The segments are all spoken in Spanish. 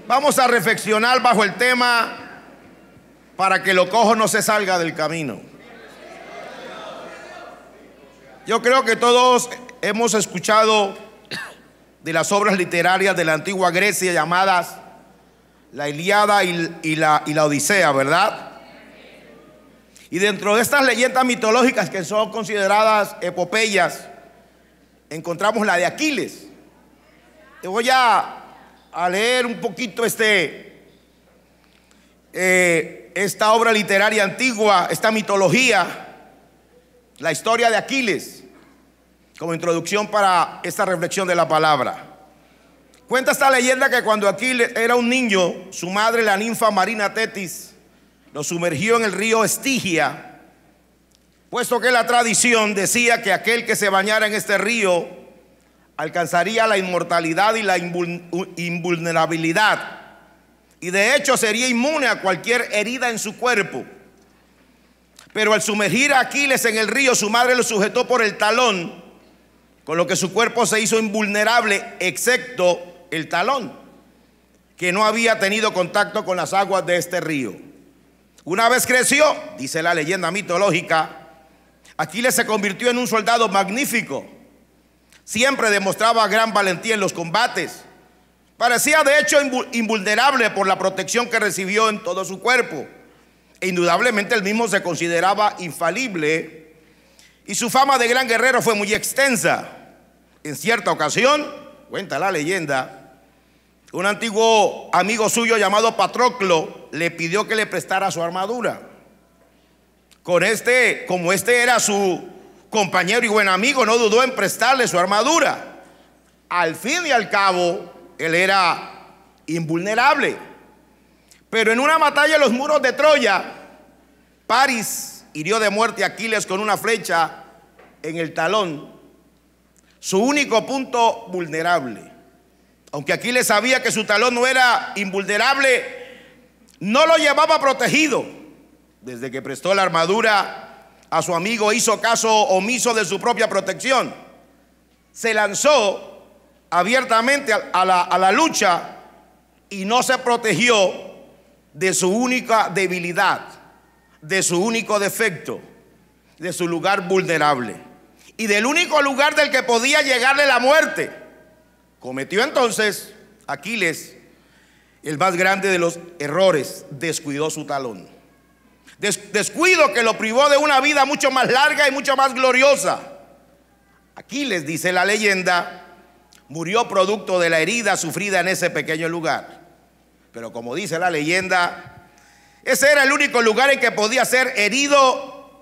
Vamos a reflexionar bajo el tema para que lo cojo no se salga del camino. Yo creo que todos hemos escuchado de las obras literarias de la antigua Grecia llamadas la Ilíada y la Odisea, ¿verdad? Y dentro de estas leyendas mitológicas que son consideradas epopeyas, encontramos la de Aquiles. Te voy a leer un poquito esta obra literaria antigua, esta mitología, la historia de Aquiles, como introducción para esta reflexión de la palabra. Cuenta esta leyenda que cuando Aquiles era un niño, su madre, la ninfa marina Tetis, lo sumergió en el río Estigia, puesto que la tradición decía que aquel que se bañara en este río alcanzaría la inmortalidad y la invulnerabilidad, y de hecho sería inmune a cualquier herida en su cuerpo. Pero al sumergir a Aquiles en el río, su madre lo sujetó por el talón, con lo que su cuerpo se hizo invulnerable, excepto el talón, que no había tenido contacto con las aguas de este río. Una vez creció, dice la leyenda mitológica, Aquiles se convirtió en un soldado magnífico. Siempre demostraba gran valentía en los combates. Parecía de hecho invulnerable por la protección que recibió en todo su cuerpo. E indudablemente él mismo se consideraba infalible. Y su fama de gran guerrero fue muy extensa. En cierta ocasión, cuenta la leyenda, un antiguo amigo suyo llamado Patroclo le pidió que le prestara su armadura. Como este era su compañero y buen amigo, no dudó en prestarle su armadura. Al fin y al cabo, él era invulnerable. Pero en una batalla en los muros de Troya, Paris hirió de muerte a Aquiles con una flecha en el talón, su único punto vulnerable. Aunque Aquiles sabía que su talón no era invulnerable, no lo llevaba protegido. Desde que prestó la armadura a su amigo, hizo caso omiso de su propia protección. Se lanzó abiertamente a la lucha y no se protegió de su única debilidad, de su único defecto, de su lugar vulnerable y del único lugar del que podía llegarle la muerte. Cometió entonces Aquiles el más grande de los errores: descuidó su talón. Descuido que lo privó de una vida mucho más larga y mucho más gloriosa. Aquiles, dice la leyenda, murió producto de la herida sufrida en ese pequeño lugar. Pero como dice la leyenda, ese era el único lugar en que podía ser herido,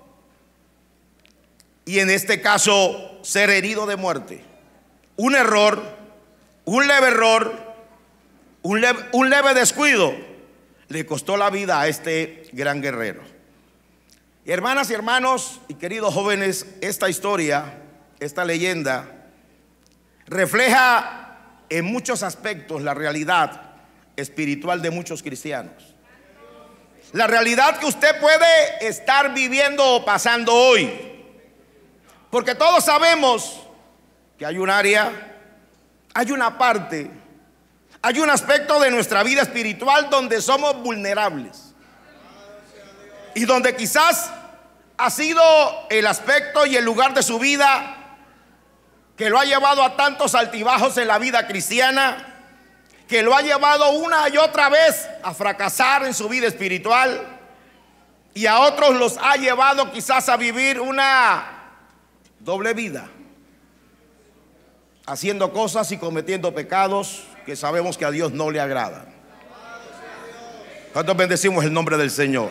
y en este caso ser herido de muerte. Un error, un leve error, un leve descuido le costó la vida a este gran guerrero. Y hermanas y hermanos y queridos jóvenes, esta historia, esta leyenda refleja en muchos aspectos la realidad espiritual de muchos cristianos. La realidad que usted puede estar viviendo o pasando hoy. Porque todos sabemos que hay un área, hay una parte, hay un aspecto de nuestra vida espiritual donde somos vulnerables. Y donde quizás ha sido el aspecto y el lugar de su vida que lo ha llevado a tantos altibajos en la vida cristiana, que lo ha llevado una y otra vez a fracasar en su vida espiritual, y a otros los ha llevado quizás a vivir una doble vida, haciendo cosas y cometiendo pecados que sabemos que a Dios no le agrada. ¿Cuántos bendecimos el nombre del Señor?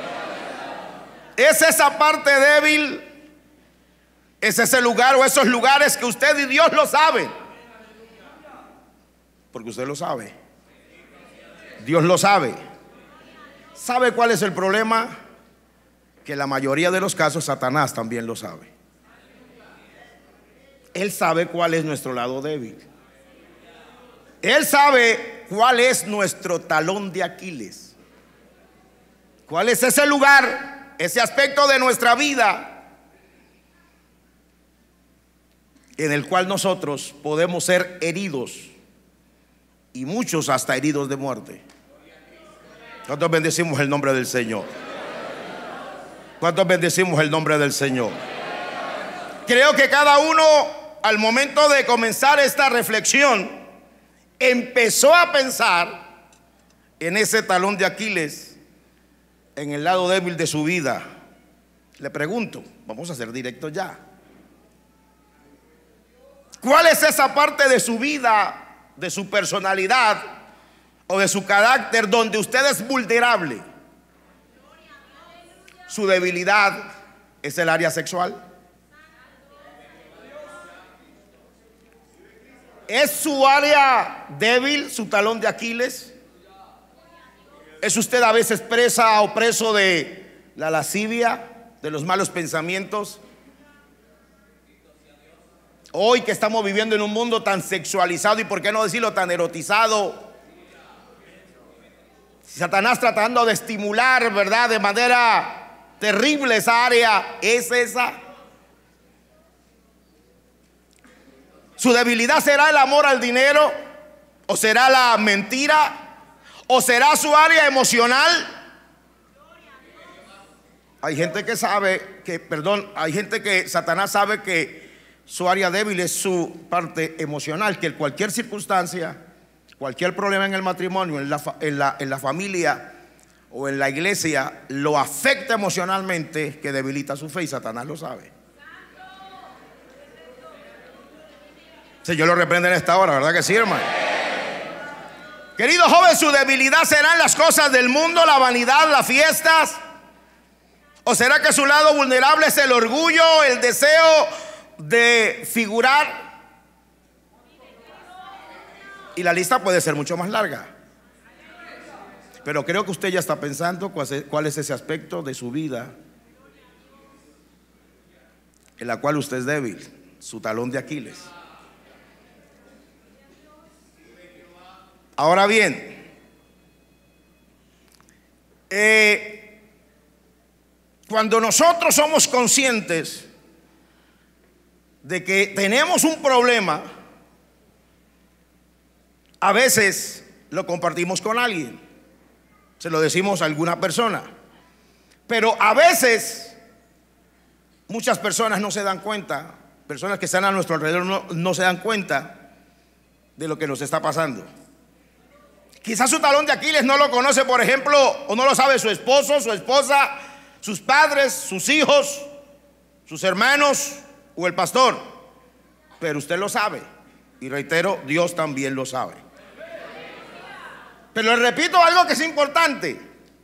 Es esa parte débil, es ese lugar o esos lugares que usted y Dios lo saben. Porque usted lo sabe, Dios lo sabe. ¿Sabe cuál es el problema? Que la mayoría de los casos Satanás también lo sabe. Él sabe cuál es nuestro lado débil. Él sabe cuál es nuestro talón de Aquiles. ¿Cuál es ese lugar, ese aspecto de nuestra vida en el cual nosotros podemos ser heridos y muchos hasta heridos de muerte. ¿Cuántos bendecimos el nombre del Señor? ¿Cuántos bendecimos el nombre del Señor? Creo que cada uno, al momento de comenzar esta reflexión, empezó a pensar en ese talón de Aquiles, en el lado débil de su vida. Le pregunto, vamos a ser directos ya. ¿Cuál es esa parte de su vida, de su personalidad o de su carácter donde usted es vulnerable? Su debilidad es el área sexual. ¿Es su área débil, su talón de Aquiles? ¿Es usted a veces presa o preso de la lascivia, de los malos pensamientos? Hoy que estamos viviendo en un mundo tan sexualizado y por qué no decirlo tan erotizado, Satanás tratando de estimular, ¿verdad?, de manera terrible esa área, ¿es esa? ¿Su debilidad será el amor al dinero? ¿O será la mentira? ¿O será su área emocional? Hay gente que sabe que, hay gente que Satanás sabe que su área débil es su parte emocional, que cualquier circunstancia, cualquier problema en el matrimonio, en la familia o en la iglesia, lo afecta emocionalmente, que debilita su fe, y Satanás lo sabe. Señor lo reprende en esta hora, ¿verdad que sí, hermano? Querido joven, ¿su debilidad serán las cosas del mundo, la vanidad, las fiestas? ¿O será que su lado vulnerable es el orgullo, el deseo de figurar? Y la lista puede ser mucho más larga. Pero creo que usted ya está pensando cuál es ese aspecto de su vida en la cual usted es débil, su talón de Aquiles. Ahora bien, cuando nosotros somos conscientes de que tenemos un problema, a veces lo compartimos con alguien, se lo decimos a alguna persona, pero a veces muchas personas no se dan cuenta, personas que están a nuestro alrededor no se dan cuenta de lo que nos está pasando. Quizás su talón de Aquiles no lo conoce, por ejemplo, o no lo sabe su esposo, su esposa, sus padres, sus hijos, sus hermanos o el pastor, pero usted lo sabe, y reitero, Dios también lo sabe. Pero le repito algo que es importante: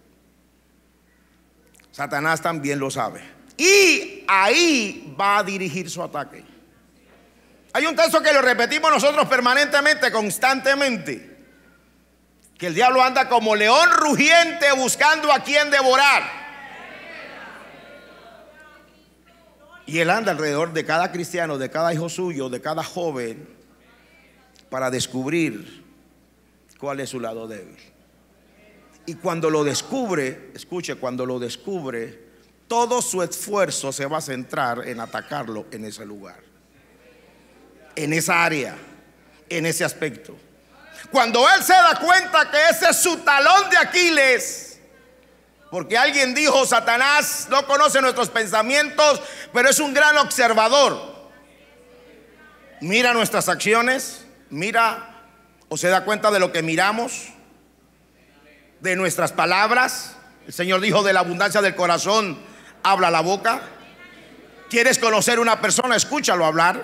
Satanás también lo sabe, y ahí va a dirigir su ataque. Hay un texto que lo repetimos nosotros permanentemente, constantemente, que el diablo anda como león rugiente buscando a quien devorar. Y él anda alrededor de cada cristiano, de cada hijo suyo, de cada joven, para descubrir cuál es su lado débil. Y cuando lo descubre, escuche, cuando lo descubre, todo su esfuerzo se va a centrar en atacarlo en ese lugar, en esa área, en ese aspecto. Cuando él se da cuenta que ese es su talón de Aquiles, porque alguien dijo: Satanás no conoce nuestros pensamientos, pero es un gran observador. Mira nuestras acciones, mira o se da cuenta de lo que miramos, de nuestras palabras. El Señor dijo: de la abundancia del corazón habla la boca. ¿Quieres conocer una persona? Escúchalo hablar.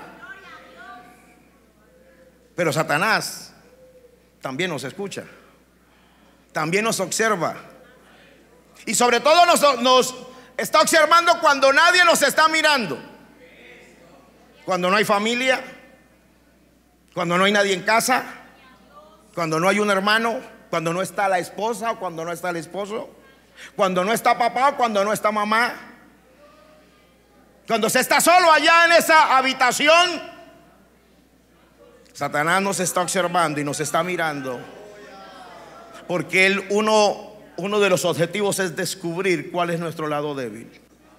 Pero Satanás también nos escucha, también nos observa, y sobre todo nos está observando cuando nadie nos está mirando, cuando no hay familia, cuando no hay nadie en casa, cuando no hay un hermano, cuando no está la esposa o cuando no está el esposo, cuando no está papá o cuando no está mamá, cuando se está solo allá en esa habitación. Satanás nos está observando y nos está mirando, porque uno de los objetivos es descubrir cuál es nuestro lado débil,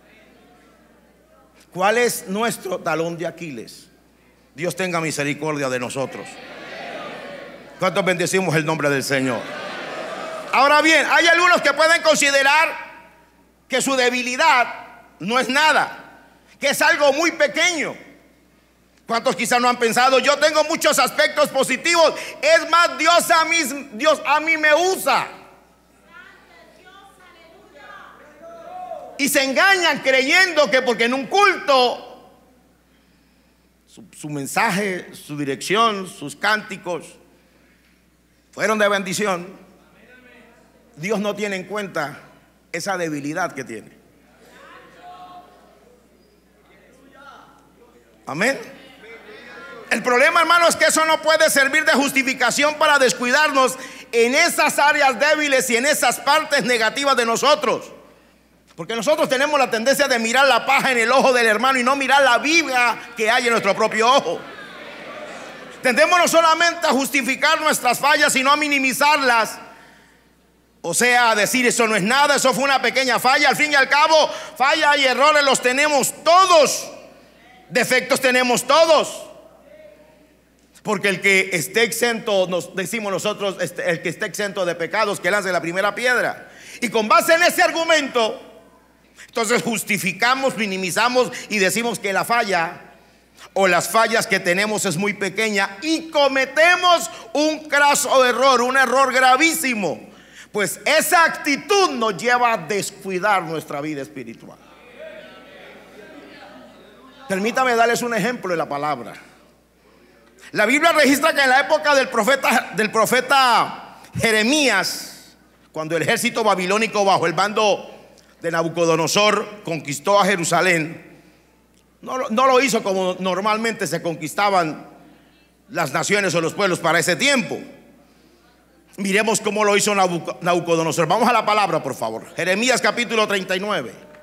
cuál es nuestro talón de Aquiles. Dios tenga misericordia de nosotros. ¿Cuántos bendecimos el nombre del Señor? Ahora bien, hay algunos que pueden considerar que su debilidad no es nada, que es algo muy pequeño. ¿Cuántos quizás no han pensado, yo tengo muchos aspectos positivos? Es más, Dios a mí me usa. Y se engañan creyendo que porque en un culto su mensaje, su dirección, sus cánticos fueron de bendición, Dios no tiene en cuenta esa debilidad que tiene. Amén. El problema, hermano, es que eso no puede servir de justificación para descuidarnos en esas áreas débiles y en esas partes negativas de nosotros. Porque nosotros tenemos la tendencia de mirar la paja en el ojo del hermano y no mirar la viga que hay en nuestro propio ojo. Tendemos no solamente a justificar nuestras fallas, sino a minimizarlas. O sea, a decir eso no es nada, eso fue una pequeña falla. Al fin y al cabo, fallas y errores los tenemos todos. Defectos tenemos todos. Porque el que esté exento, nos decimos nosotros, el que esté exento de pecados, que lance la primera piedra. Y con base en ese argumento, entonces justificamos, minimizamos y decimos que la falla o las fallas que tenemos es muy pequeña y cometemos un craso error, un error gravísimo. Pues esa actitud nos lleva a descuidar nuestra vida espiritual. Permítame darles un ejemplo de la palabra. La Biblia registra que en la época del profeta Jeremías, cuando el ejército babilónico bajo el mando de Nabucodonosor conquistó a Jerusalén, no lo hizo como normalmente se conquistaban las naciones o los pueblos para ese tiempo. Miremos cómo lo hizo Nabucodonosor. Vamos a la palabra, por favor. Jeremías capítulo 39.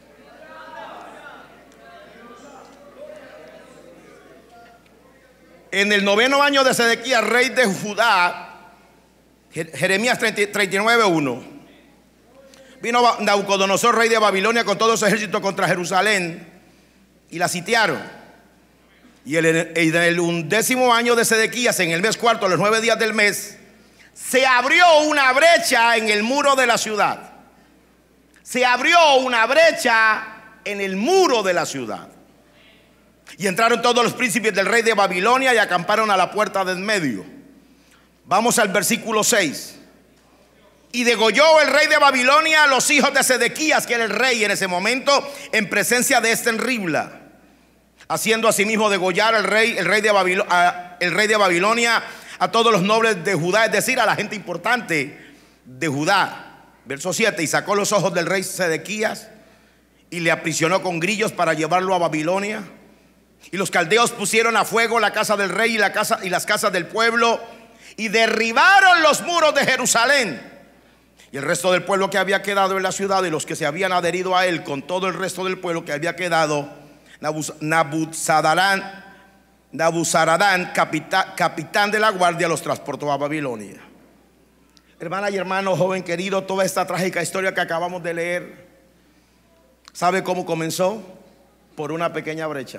En el 9º año de Sedequías, rey de Judá, Jeremías 39:1. Vino Nabucodonosor, rey de Babilonia, con todo su ejército contra Jerusalén y la sitiaron. Y en el 11º año de Sedequías, en el mes cuarto, los 9 días del mes, se abrió una brecha en el muro de la ciudad. Se abrió una brecha en el muro de la ciudad. Y entraron todos los príncipes del rey de Babilonia y acamparon a la puerta de en medio. Vamos al versículo 6. Y degolló el rey de Babilonia a los hijos de Sedequías, que era el rey en ese momento, en presencia de en Ribla, haciendo asimismo degollar el rey de Babilonia a todos los nobles de Judá, es decir, a la gente importante de Judá. Verso 7. Y sacó los ojos del rey Sedequías y le aprisionó con grillos para llevarlo a Babilonia. Y los caldeos pusieron a fuego la casa del rey y las casas del pueblo, y derribaron los muros de Jerusalén. Y el resto del pueblo que había quedado en la ciudad, y los que se habían adherido a él, con todo el resto del pueblo que había quedado, Nabuzaradán, capitán de la guardia, los transportó a Babilonia. Hermana y hermano, joven querido, toda esta trágica historia que acabamos de leer, ¿sabe cómo comenzó? Por una pequeña brecha,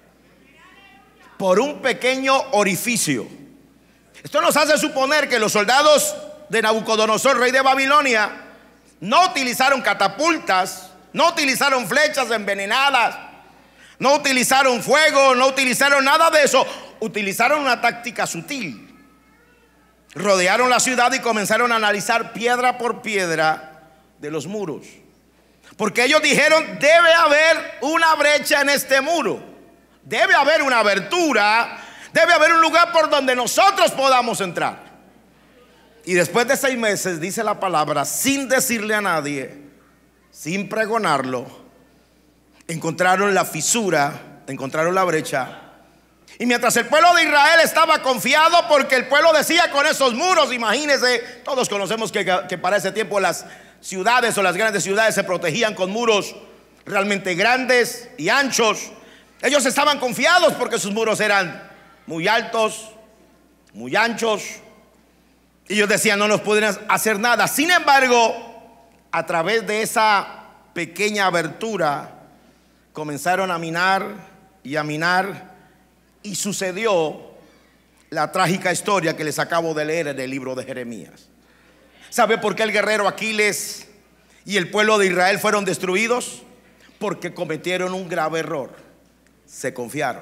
por un pequeño orificio. Esto nos hace suponer que los soldados de Nabucodonosor, rey de Babilonia, no utilizaron catapultas, no utilizaron flechas envenenadas, no utilizaron fuego, no utilizaron nada de eso. Utilizaron una táctica sutil. Rodearon la ciudad y comenzaron a analizar piedra por piedra de los muros, porque ellos dijeron: debe haber una brecha en este muro, debe haber una abertura, debe haber un lugar por donde nosotros podamos entrar. Y después de 6 meses, dice la palabra, sin decirle a nadie, sin pregonarlo, encontraron la fisura, encontraron la brecha. Y mientras el pueblo de Israel estaba confiado, porque el pueblo decía: con esos muros, imagínense, todos conocemos que para ese tiempo las ciudades o las grandes ciudades se protegían con muros realmente grandes y anchos. Ellos estaban confiados porque sus muros eran muy altos, muy anchos. Y ellos decían: no nos pueden hacer nada. Sin embargo, a través de esa pequeña abertura comenzaron a minar y a minar. Y sucedió la trágica historia que les acabo de leer en el libro de Jeremías. ¿Sabe por qué el guerrero Aquiles y el pueblo de Israel fueron destruidos? Porque cometieron un grave error. Se confiaron.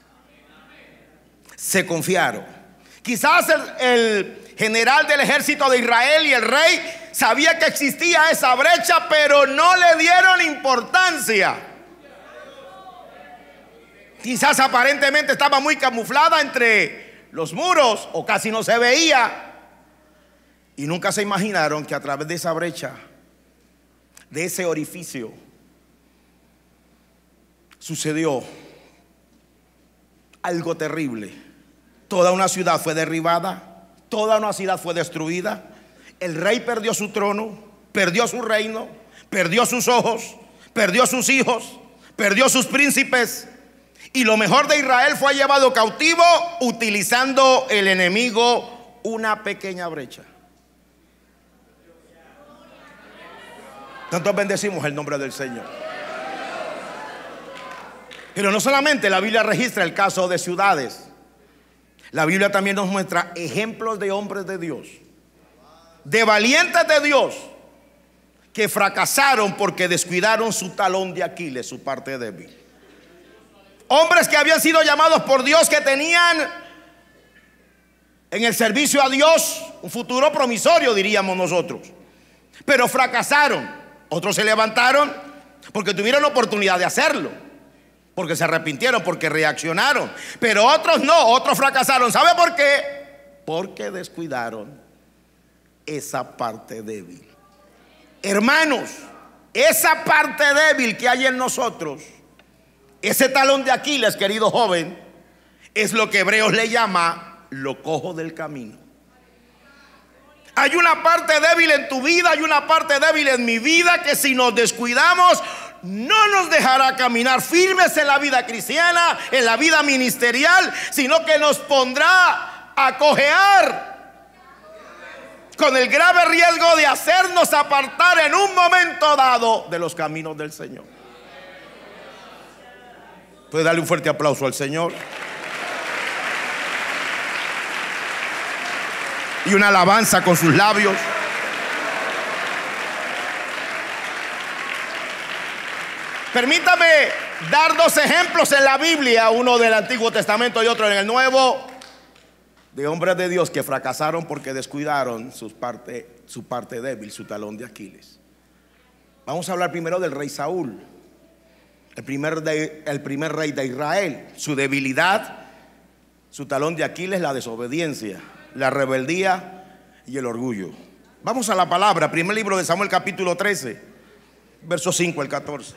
Se confiaron. Quizás el general del ejército de Israel y el rey sabía que existía esa brecha, pero no le dieron importancia. Quizás aparentemente estaba muy camuflada entre los muros o casi no se veía. Y nunca se imaginaron que a través de esa brecha, de ese orificio, sucedió algo terrible. Toda una ciudad fue derribada, toda una ciudad fue destruida. El rey perdió su trono, perdió su reino, perdió sus ojos, perdió sus hijos, perdió sus príncipes. Y lo mejor de Israel fue llevado cautivo utilizando el enemigo una pequeña brecha. Tantos bendecimos el nombre del Señor. Pero no solamente la Biblia registra el caso de ciudades, la Biblia también nos muestra ejemplos de hombres de Dios, de valientes de Dios, que fracasaron porque descuidaron su talón de Aquiles, su parte débil. Hombres que habían sido llamados por Dios, que tenían en el servicio a Dios un futuro promisorio, diríamos nosotros, pero fracasaron. Otros se levantaron porque tuvieron la oportunidad de hacerlo, porque se arrepintieron, porque reaccionaron. Pero otros no, otros fracasaron. ¿Sabe por qué? Porque descuidaron esa parte débil. Hermanos, esa parte débil que hay en nosotros, ese talón de Aquiles, querido joven, es lo que Hebreos le llama lo cojo del camino. Hay una parte débil en tu vida, hay una parte débil en mi vida, que si nos descuidamos no nos dejará caminar firmes en la vida cristiana, en la vida ministerial, sino que nos pondrá a cojear, con el grave riesgo de hacernos apartar en un momento dado de los caminos del Señor. ¿Puede darle un fuerte aplauso al Señor? Y una alabanza con sus labios. Permítame dar dos ejemplos en la Biblia, uno del Antiguo Testamento y otro en el Nuevo, de hombres de Dios que fracasaron porque descuidaron su parte débil, su talón de Aquiles. Vamos a hablar primero del rey Saúl, el primer rey de Israel. Su debilidad, su talón de Aquiles, la desobediencia, la rebeldía y el orgullo. Vamos a la palabra, primer libro de Samuel, capítulo 13, versos 5 al 14.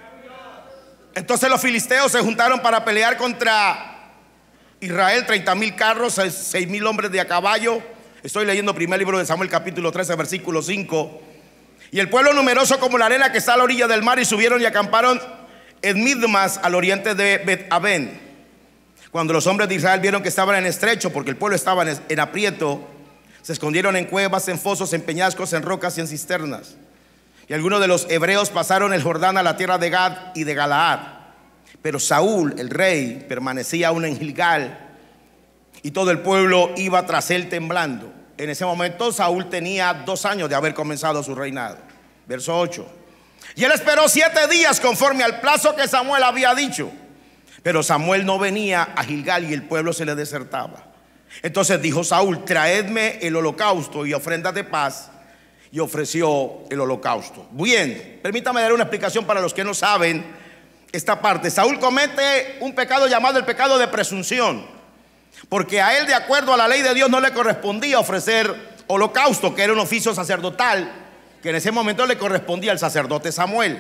Entonces los filisteos se juntaron para pelear contra Israel, 30,000 carros, 6,000 hombres de a caballo. Estoy leyendo primer libro de Samuel, capítulo 13, versículo 5. Y el pueblo numeroso como la arena que está a la orilla del mar, y subieron y acamparon en Midmas, al oriente de Bet-Aven. Cuando los hombres de Israel vieron que estaban en estrecho, porque el pueblo estaba en aprieto, se escondieron en cuevas, en fosos, en peñascos, en rocas y en cisternas. Y algunos de los hebreos pasaron el Jordán a la tierra de Gad y de Galaad. Pero Saúl, el rey, permanecía aún en Gilgal, y todo el pueblo iba tras él temblando. En ese momento Saúl tenía 2 años de haber comenzado su reinado. Verso 8. Y él esperó 7 días conforme al plazo que Samuel había dicho. Pero Samuel no venía a Gilgal y el pueblo se le desertaba. Entonces dijo Saúl: traedme el holocausto y ofrendas de paz. Y ofreció el holocausto. Bien, permítame dar una explicación para los que no saben esta parte. Saúl comete un pecado llamado el pecado de presunción, porque a él, de acuerdo a la ley de Dios, no le correspondía ofrecer holocausto, que era un oficio sacerdotal que en ese momento le correspondía al sacerdote Samuel.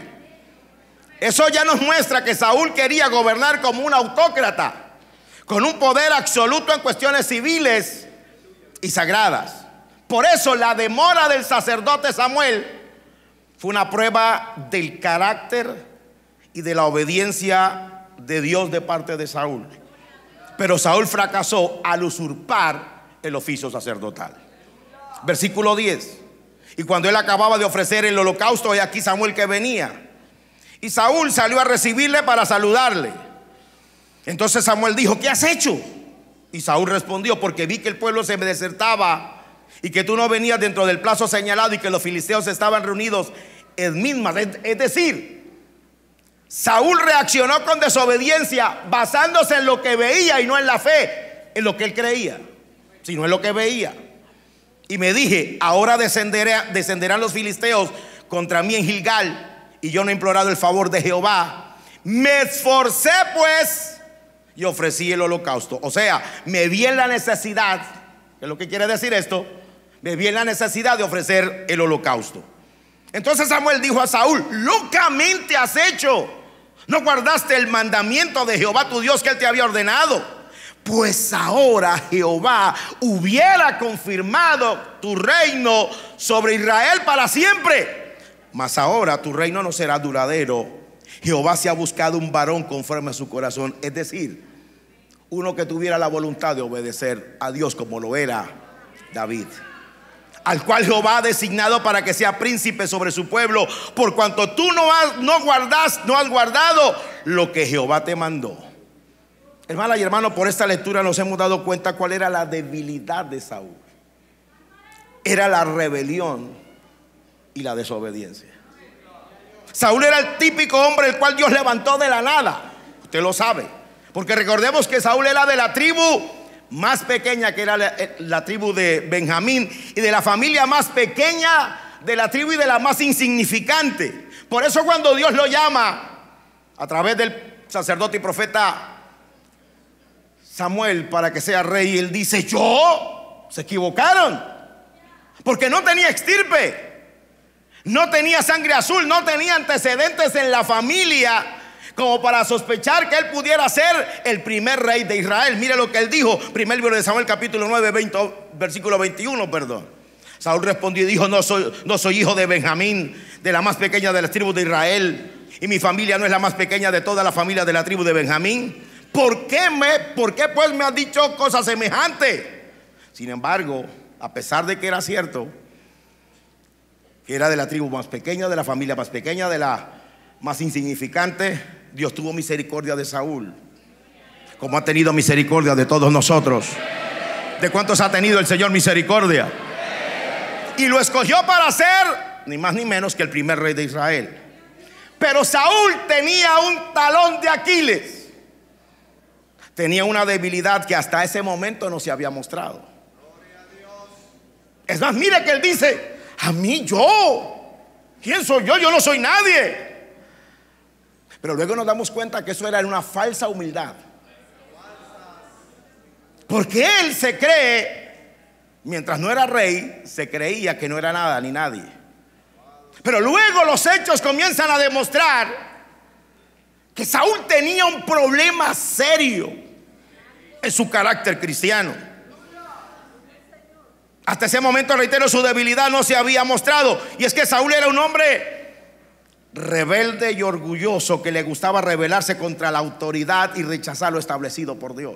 Eso ya nos muestra que Saúl quería gobernar como un autócrata, con un poder absoluto en cuestiones civiles y sagradas. Por eso la demora del sacerdote Samuel fue una prueba del carácter y de la obediencia de Dios de parte de Saúl. Pero Saúl fracasó al usurpar el oficio sacerdotal. Versículo 10. Y cuando él acababa de ofrecer el holocausto, he aquí Samuel que venía. Y Saúl salió a recibirle para saludarle. Entonces Samuel dijo: ¿qué has hecho? Y Saúl respondió: porque vi que el pueblo se me desertaba y que tú no venías dentro del plazo señalado y que los filisteos estaban reunidos en Mismas. Es decir, Saúl reaccionó con desobediencia basándose en lo que veía y no en la fe, en lo que él creía, sino en lo que veía. Y me dije: ahora descenderán los filisteos contra mí en Gilgal, y yo no he implorado el favor de Jehová. Me esforcé pues y ofrecí el holocausto. O sea, me vi en la necesidad, ¿qué es lo que quiere decir esto? Me vi en la necesidad de ofrecer el holocausto. Entonces Samuel dijo a Saúl: locamente has hecho, no guardaste el mandamiento de Jehová tu Dios que él te había ordenado. Pues ahora Jehová hubiera confirmado tu reino sobre Israel para siempre, mas ahora tu reino no será duradero. Jehová se ha buscado un varón conforme a su corazón, es decir, uno que tuviera la voluntad de obedecer a Dios como lo era David, al cual Jehová ha designado para que sea príncipe sobre su pueblo, por cuanto tú no has guardado lo que Jehová te mandó. Hermanas y hermanos, por esta lectura nos hemos dado cuenta cuál era la debilidad de Saúl. Era la rebelión y la desobediencia. Saúl era el típico hombre el cual Dios levantó de la nada. Usted lo sabe, porque recordemos que Saúl era de la tribu más pequeña, que era la tribu de Benjamín, y de la familia más pequeña de la tribu y de la más insignificante. Por eso cuando Dios lo llama a través del sacerdote y profeta Samuel para que sea rey, él dice: yo, se equivocaron, porque no tenía extirpe, no tenía sangre azul, no tenía antecedentes en la familia como para sospechar que él pudiera ser el primer rey de Israel. Mire lo que él dijo, primer libro de Samuel capítulo 9, versículo 21, perdón. Saúl respondió y dijo: no soy hijo de Benjamín, de la más pequeña de las tribus de Israel, y mi familia no es la más pequeña de toda la familia de la tribu de Benjamín. ¿Por qué pues me has dicho cosas semejantes? Sin embargo, a pesar de que era cierto que era de la tribu más pequeña, de la familia más pequeña, de la más insignificante, Dios tuvo misericordia de Saúl, como ha tenido misericordia de todos nosotros. ¿De cuántos ha tenido el Señor misericordia? Y lo escogió para ser ni más ni menos que el primer rey de Israel. Pero Saúl tenía un talón de Aquiles. Tenía una debilidad que hasta ese momento no se había mostrado. Es más, mire que él dice: a mí, yo, ¿quién soy yo? Yo no soy nadie. Pero luego nos damos cuenta que eso era una falsa humildad, porque él se cree, mientras no era rey, se creía que no era nada ni nadie. Pero luego los hechos comienzan a demostrar que Saúl tenía un problema serio en su carácter cristiano. Hasta ese momento, reitero, su debilidad no se había mostrado. Y es que Saúl era un hombre rebelde y orgulloso, que le gustaba rebelarse contra la autoridad y rechazar lo establecido por Dios.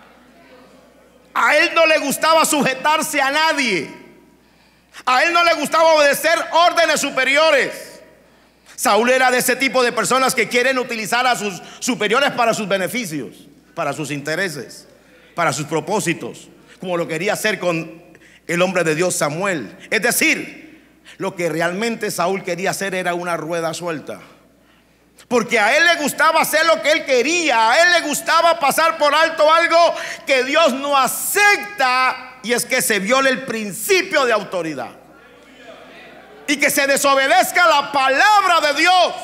A él no le gustaba sujetarse a nadie. A él no le gustaba obedecer órdenes superiores. Saúl era de ese tipo de personas que quieren utilizar a sus superiores para sus beneficios, para sus intereses, para sus propósitos, como lo quería hacer con el hombre de Dios Samuel. Es decir, lo que realmente Saúl quería hacer era una rueda suelta, porque a él le gustaba hacer lo que él quería. A él le gustaba pasar por alto algo que Dios no acepta, y es que se viole el principio de autoridad y que se desobedezca la palabra de Dios.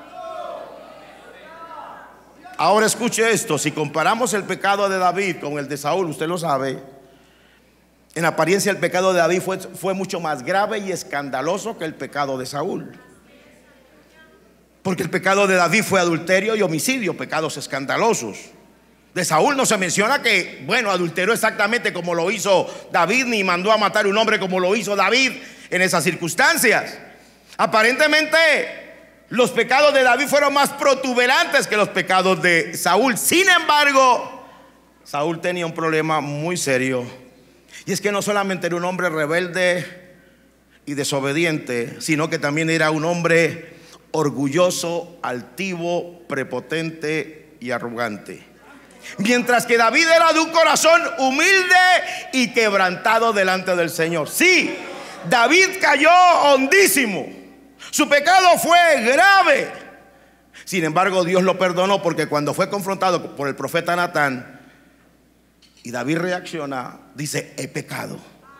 Ahora escuche esto: si comparamos el pecado de David con el de Saúl, usted lo sabe, en apariencia el pecado de David fue mucho más grave y escandaloso que el pecado de Saúl. Porque el pecado de David fue adulterio y homicidio, pecados escandalosos. De Saúl no se menciona que, bueno, adulteró exactamente como lo hizo David, ni mandó a matar a un hombre como lo hizo David en esas circunstancias. Aparentemente los pecados de David fueron más protuberantes que los pecados de Saúl. Sin embargo, Saúl tenía un problema muy serio, y es que no solamente era un hombre rebelde y desobediente, sino que también era un hombre orgulloso, altivo, prepotente y arrogante. Mientras que David era de un corazón humilde y quebrantado delante del Señor. Sí, David cayó hondísimo. Su pecado fue grave. Sin embargo, Dios lo perdonó, porque cuando fue confrontado por el profeta Natán y David reacciona, dice: he pecado.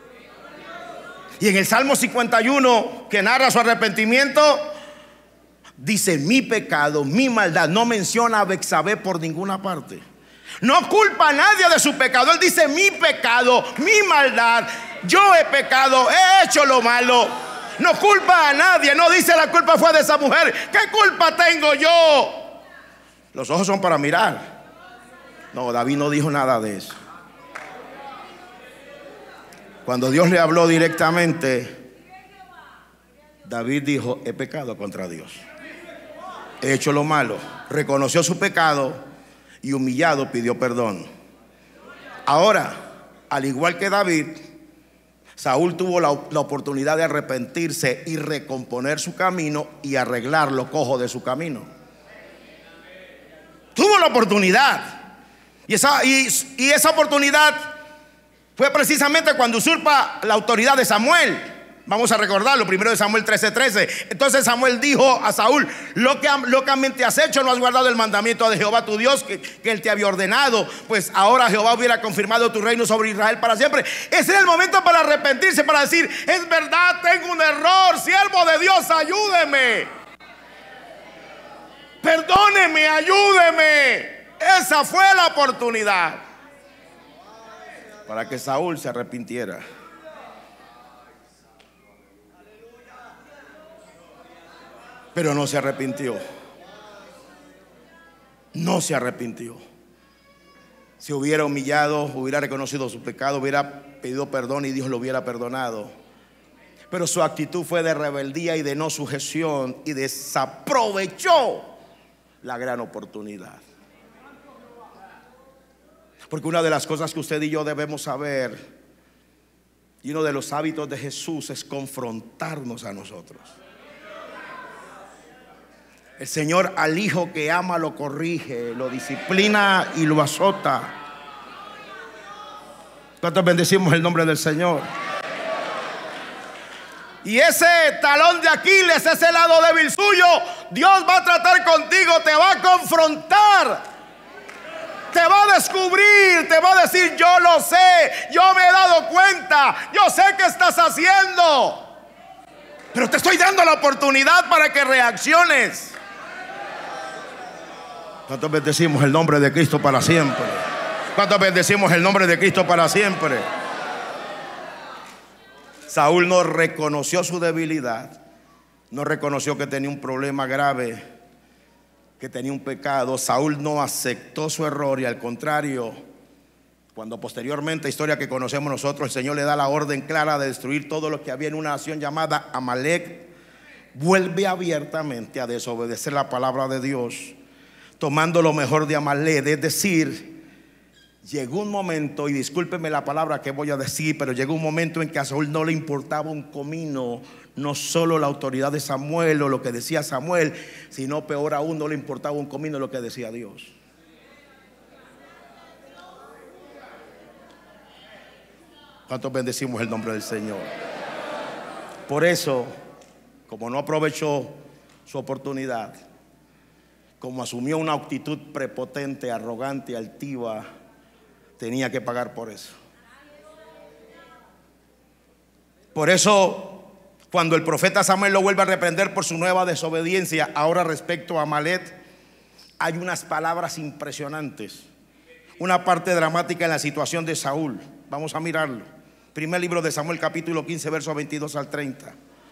Y en el Salmo 51, que narra su arrepentimiento, dice: mi pecado, mi maldad. No menciona a Betsabé por ninguna parte. No culpa a nadie de su pecado. Él dice: mi pecado, mi maldad. Yo he pecado, he hecho lo malo. No culpa a nadie. No dice: la culpa fue de esa mujer. ¿Qué culpa tengo yo? Los ojos son para mirar. No, David no dijo nada de eso. Cuando Dios le habló directamente, David dijo: he pecado contra Dios, he hecho lo malo. Reconoció su pecado y humillado pidió perdón. Ahora, al igual que David, Saúl tuvo la oportunidad de arrepentirse y recomponer su camino y arreglar lo cojo de su camino. Tuvo la oportunidad. Y esa oportunidad fue precisamente cuando usurpa la autoridad de Samuel. Vamos a recordarlo, primero de Samuel 13:13. Entonces Samuel dijo a Saúl: locamente has hecho, no has guardado el mandamiento de Jehová tu Dios que él te había ordenado, pues ahora Jehová hubiera confirmado tu reino sobre Israel para siempre. Ese era el momento para arrepentirse, para decir: es verdad, tengo un error, siervo de Dios, ayúdeme, perdóneme, ayúdeme. Esa fue la oportunidad para que Saúl se arrepintiera. Pero no se arrepintió. No se arrepintió. Si hubiera humillado, hubiera reconocido su pecado, hubiera pedido perdón y Dios lo hubiera perdonado. Pero su actitud fue de rebeldía y de no sujeción, y desaprovechó la gran oportunidad. Porque una de las cosas que usted y yo debemos saber, y uno de los hábitos de Jesús, es confrontarnos a nosotros. El Señor al hijo que ama lo corrige, lo disciplina y lo azota. ¿Cuántos bendecimos el nombre del Señor? Y ese talón de Aquiles, ese lado débil suyo, Dios va a tratar contigo, te va a confrontar, te va a descubrir, te va a decir: yo lo sé, yo me he dado cuenta, yo sé qué estás haciendo, pero te estoy dando la oportunidad para que reacciones. ¿Cuántos bendecimos el nombre de Cristo para siempre? ¿Cuántos bendecimos el nombre de Cristo para siempre? Saúl no reconoció su debilidad, no reconoció que tenía un problema grave, que tenía un pecado. Saúl no aceptó su error, y al contrario, cuando posteriormente, historia que conocemos nosotros, el Señor le da la orden clara de destruir todo lo que había en una nación llamada Amalek, vuelve abiertamente a desobedecer la palabra de Dios, tomando lo mejor de Amalek. Es decir, llegó un momento, y discúlpeme la palabra que voy a decir, pero llegó un momento en que a Saúl no le importaba un comino, no solo la autoridad de Samuel o lo que decía Samuel, sino peor aún, no le importaba un comino lo que decía Dios. ¿Cuántos bendecimos el nombre del Señor? Por eso, como no aprovechó su oportunidad, como asumió una actitud prepotente, arrogante, altiva, tenía que pagar por eso. Por eso, cuando el profeta Samuel lo vuelve a reprender por su nueva desobediencia, ahora respecto a Amalek, hay unas palabras impresionantes, una parte dramática en la situación de Saúl. Vamos a mirarlo. Primer libro de Samuel, capítulo 15, versos 22 al 30.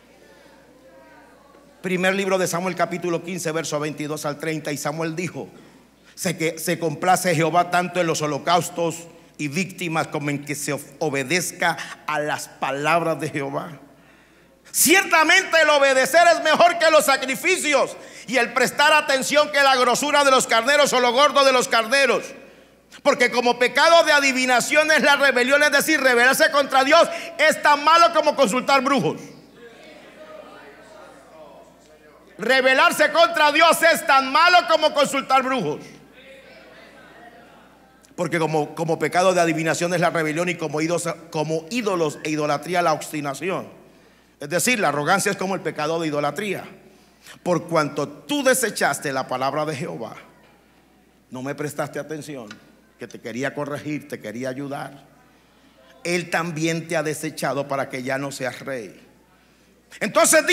Primer libro de Samuel, capítulo 15, versos 22 al 30. Y Samuel dijo: se complace Jehová tanto en los holocaustos y víctimas como en que se obedezca a las palabras de Jehová. Ciertamente el obedecer es mejor que los sacrificios, y el prestar atención que la grosura de los carneros o lo gordo de los carneros. Porque como pecado de adivinación es la rebelión, es decir, rebelarse contra Dios, es tan malo como consultar brujos. Rebelarse contra Dios es tan malo como consultar brujos. Porque como pecado de adivinación es la rebelión, y como ídolos e idolatría la obstinación. Es decir, la arrogancia es como el pecado de idolatría. Por cuanto tú desechaste la palabra de Jehová, no me prestaste atención, que te quería corregir, te quería ayudar, Él también te ha desechado para que ya no seas rey. Entonces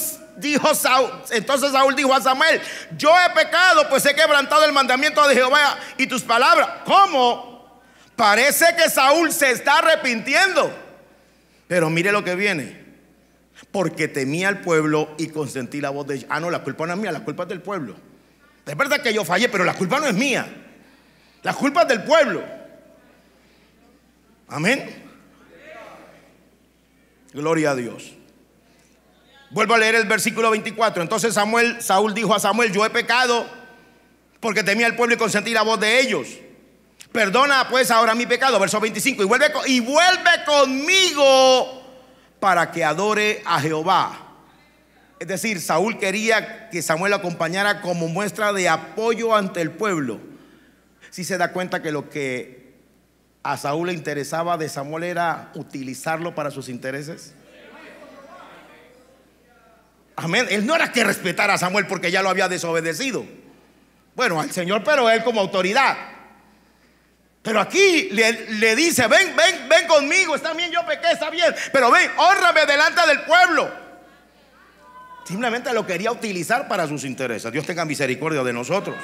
Saúl dijo a Samuel: yo he pecado, pues he quebrantado el mandamiento de Jehová y tus palabras. ¿Cómo? Parece que Saúl se está arrepintiendo, pero mire lo que viene: porque temía al pueblo y consentí la voz de ellos. Ah, no, la culpa no es mía, la culpa es del pueblo. Es verdad que yo fallé, pero la culpa no es mía, la culpa es del pueblo. Amén. Gloria a Dios. Vuelvo a leer el versículo 24. Entonces Saúl dijo a Samuel: yo he pecado porque temía al pueblo y consentí la voz de ellos. Perdona pues ahora mi pecado. Verso 25. Y vuelve conmigo para que adore a Jehová. Es decir, Saúl quería que Samuel lo acompañara como muestra de apoyo ante el pueblo. Si se da cuenta que lo que a Saúl le interesaba de Samuel era utilizarlo para sus intereses. Amén. Él no era que respetara a Samuel porque ya lo había desobedecido. Bueno, al Señor, pero él como autoridad. Pero aquí le dice: ven conmigo, está bien, yo pequé, está bien, pero ven, hónrame delante del pueblo. Simplemente lo quería utilizar para sus intereses. Dios tenga misericordia de nosotros.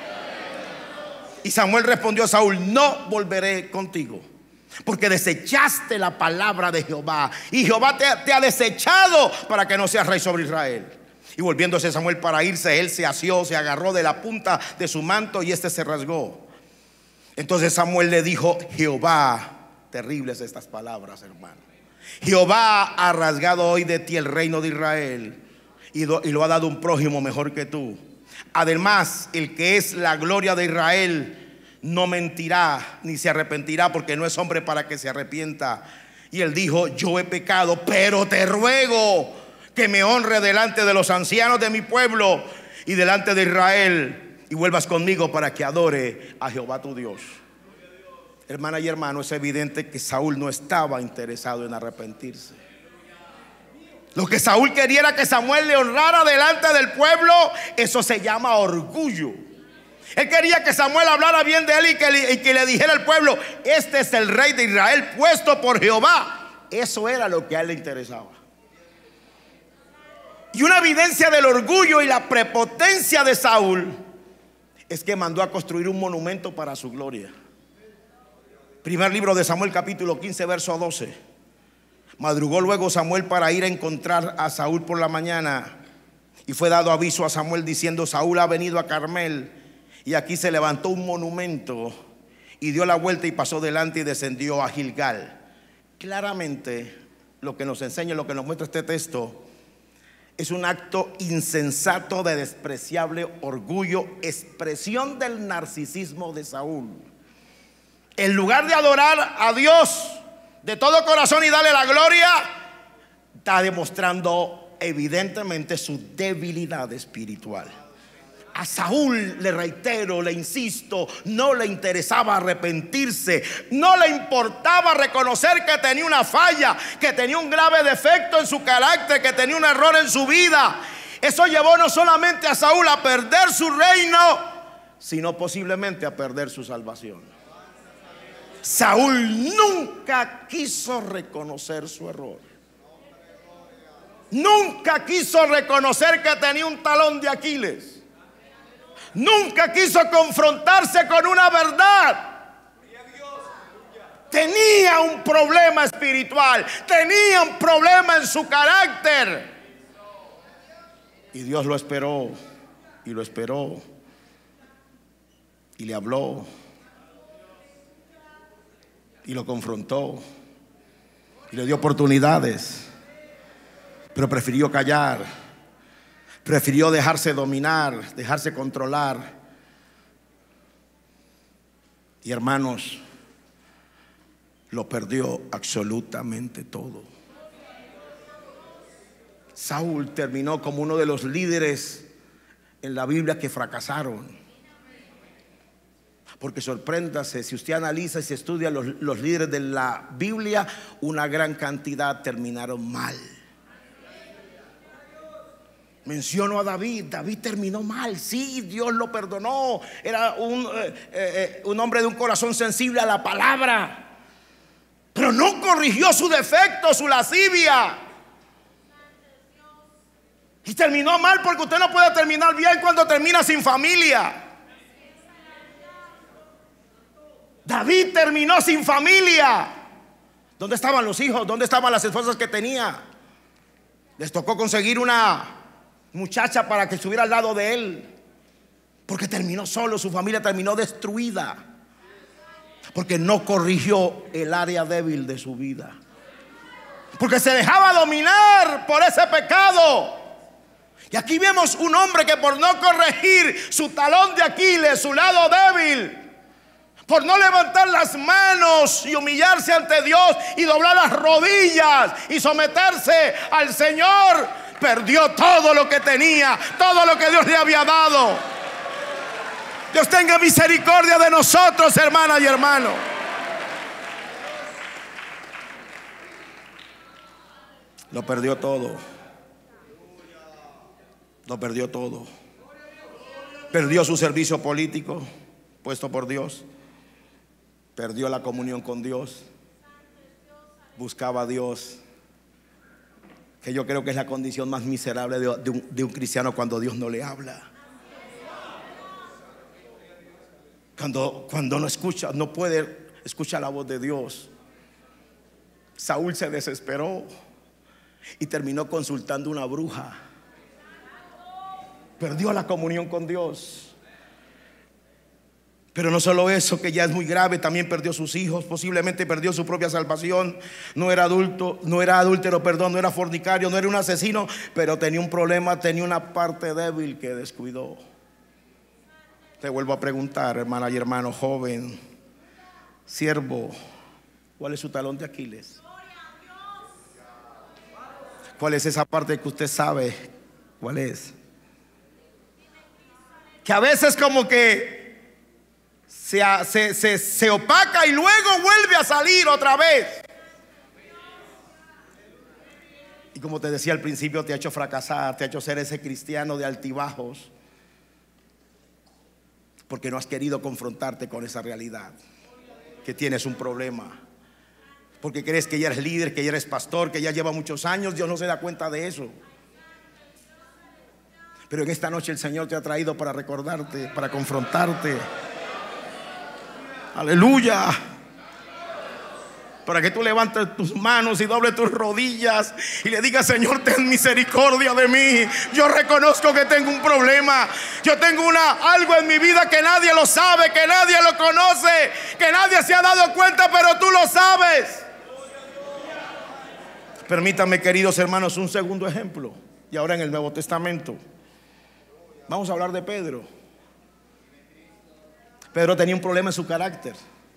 Y Samuel respondió a Saúl: no volveré contigo, porque desechaste la palabra de Jehová, y Jehová te ha desechado para que no seas rey sobre Israel. Y volviéndose Samuel para irse, él se asió, se agarró de la punta de su manto y se rasgó. Entonces Samuel le dijo: Jehová, terribles estas palabras, hermano, Jehová ha rasgado hoy de ti el reino de Israel y lo ha dado un prójimo mejor que tú. Además, el que es la gloria de Israel no mentirá ni se arrepentirá, porque no es hombre para que se arrepienta. Y él dijo: yo he pecado, pero te ruego que me honre delante de los ancianos de mi pueblo y delante de Israel, y vuelvas conmigo para que adore a Jehová tu Dios. Hermana y hermano, es evidente que Saúl no estaba interesado en arrepentirse. Lo que Saúl quería era que Samuel le honrara delante del pueblo. Eso se llama orgullo. Él quería que Samuel hablara bien de él y que le dijera al pueblo: este es el rey de Israel puesto por Jehová. Eso era lo que a él le interesaba. Y una evidencia del orgullo y la prepotencia de Saúl es que mandó a construir un monumento para su gloria. Primer libro de Samuel, capítulo 15, verso 12. Madrugó luego Samuel para ir a encontrar a Saúl por la mañana, y fue dado aviso a Samuel diciendo: Saúl ha venido a Carmel, y aquí se levantó un monumento. Y dio la vuelta y pasó delante y descendió a Gilgal. Claramente lo que nos enseña, lo que nos muestra este texto, es un acto insensato de despreciable orgullo, expresión del narcisismo de Saúl. En lugar de adorar a Dios de todo corazón y darle la gloria, está demostrando evidentemente su debilidad espiritual. A Saúl, le reitero, le insisto, no le interesaba arrepentirse, no le importaba reconocer que tenía una falla, que tenía un grave defecto en su carácter, que tenía un error en su vida. Eso llevó no solamente a Saúl a perder su reino, sino posiblemente a perder su salvación. Saúl nunca quiso reconocer su error. Nunca quiso reconocer que tenía un talón de Aquiles. Nunca quiso confrontarse con una verdad. Tenía un problema espiritual, tenía un problema en su carácter. Y Dios lo esperó, y lo esperó, y le habló, y lo confrontó, y le dio oportunidades, pero prefirió callar. Prefirió dejarse dominar, dejarse controlar. Y hermanos, lo perdió absolutamente todo. Saúl terminó como uno de los líderes en la Biblia que fracasaron. Porque sorpréndase, si usted analiza y se estudia los líderes de la Biblia, una gran cantidad terminaron mal. Menciono a David. David terminó mal, sí, Dios lo perdonó. Era un hombre de un corazón sensible a la palabra, pero no corrigió su defecto, su lascivia. Y terminó mal, porque usted no puede terminar bien cuando termina sin familia. David terminó sin familia. ¿Dónde estaban los hijos? ¿Dónde estaban las esposas que tenía? Les tocó conseguir una muchacha para que estuviera al lado de él, porque terminó solo, su familia terminó destruida, porque no corrigió el área débil de su vida, porque se dejaba dominar por ese pecado. Y aquí vemos un hombre que por no corregir su talón de Aquiles, su lado débil, por no levantar las manos y humillarse ante Dios y doblar las rodillas y someterse al Señor, perdió todo lo que tenía, todo lo que Dios le había dado. Dios tenga misericordia de nosotros, hermanas y hermanos. Lo perdió todo. Lo perdió todo. Perdió su servicio político puesto por Dios. Perdió la comunión con Dios. Buscaba a Dios, que yo creo que es la condición más miserable de un cristiano, cuando Dios no le habla. Cuando no escucha, no puede escuchar la voz de Dios. Saúl se desesperó y terminó consultando una bruja. Perdió la comunión con Dios. Pero no solo eso, que ya es muy grave, también perdió sus hijos, posiblemente perdió su propia salvación. No era adúltero, no era fornicario, no era un asesino, pero tenía un problema, tenía una parte débil que descuidó. Te vuelvo a preguntar, hermana y hermano, joven, siervo, ¿cuál es su talón de Aquiles? ¿Cuál es esa parte que usted sabe cuál es? Que a veces como que se opaca y luego vuelve a salir otra vez. Y como te decía al principio, te ha hecho fracasar, te ha hecho ser ese cristiano de altibajos, porque no has querido confrontarte con esa realidad, que tienes un problema, porque crees que ya eres líder, que ya eres pastor, que ya lleva muchos años. Dios no se da cuenta de eso. Pero en esta noche el Señor te ha traído para recordarte, para confrontarte. Aleluya. Para que tú levantes tus manos y dobles tus rodillas y le digas: Señor, ten misericordia de mí. Yo reconozco que tengo un problema. Yo tengo algo en mi vida que nadie lo sabe, que nadie lo conoce, que nadie se ha dado cuenta, pero tú lo sabes. Permítanme, queridos hermanos, un segundo ejemplo. Y ahora en el Nuevo Testamento vamos a hablar de Pedro. Pedro tenía un problema en su carácter.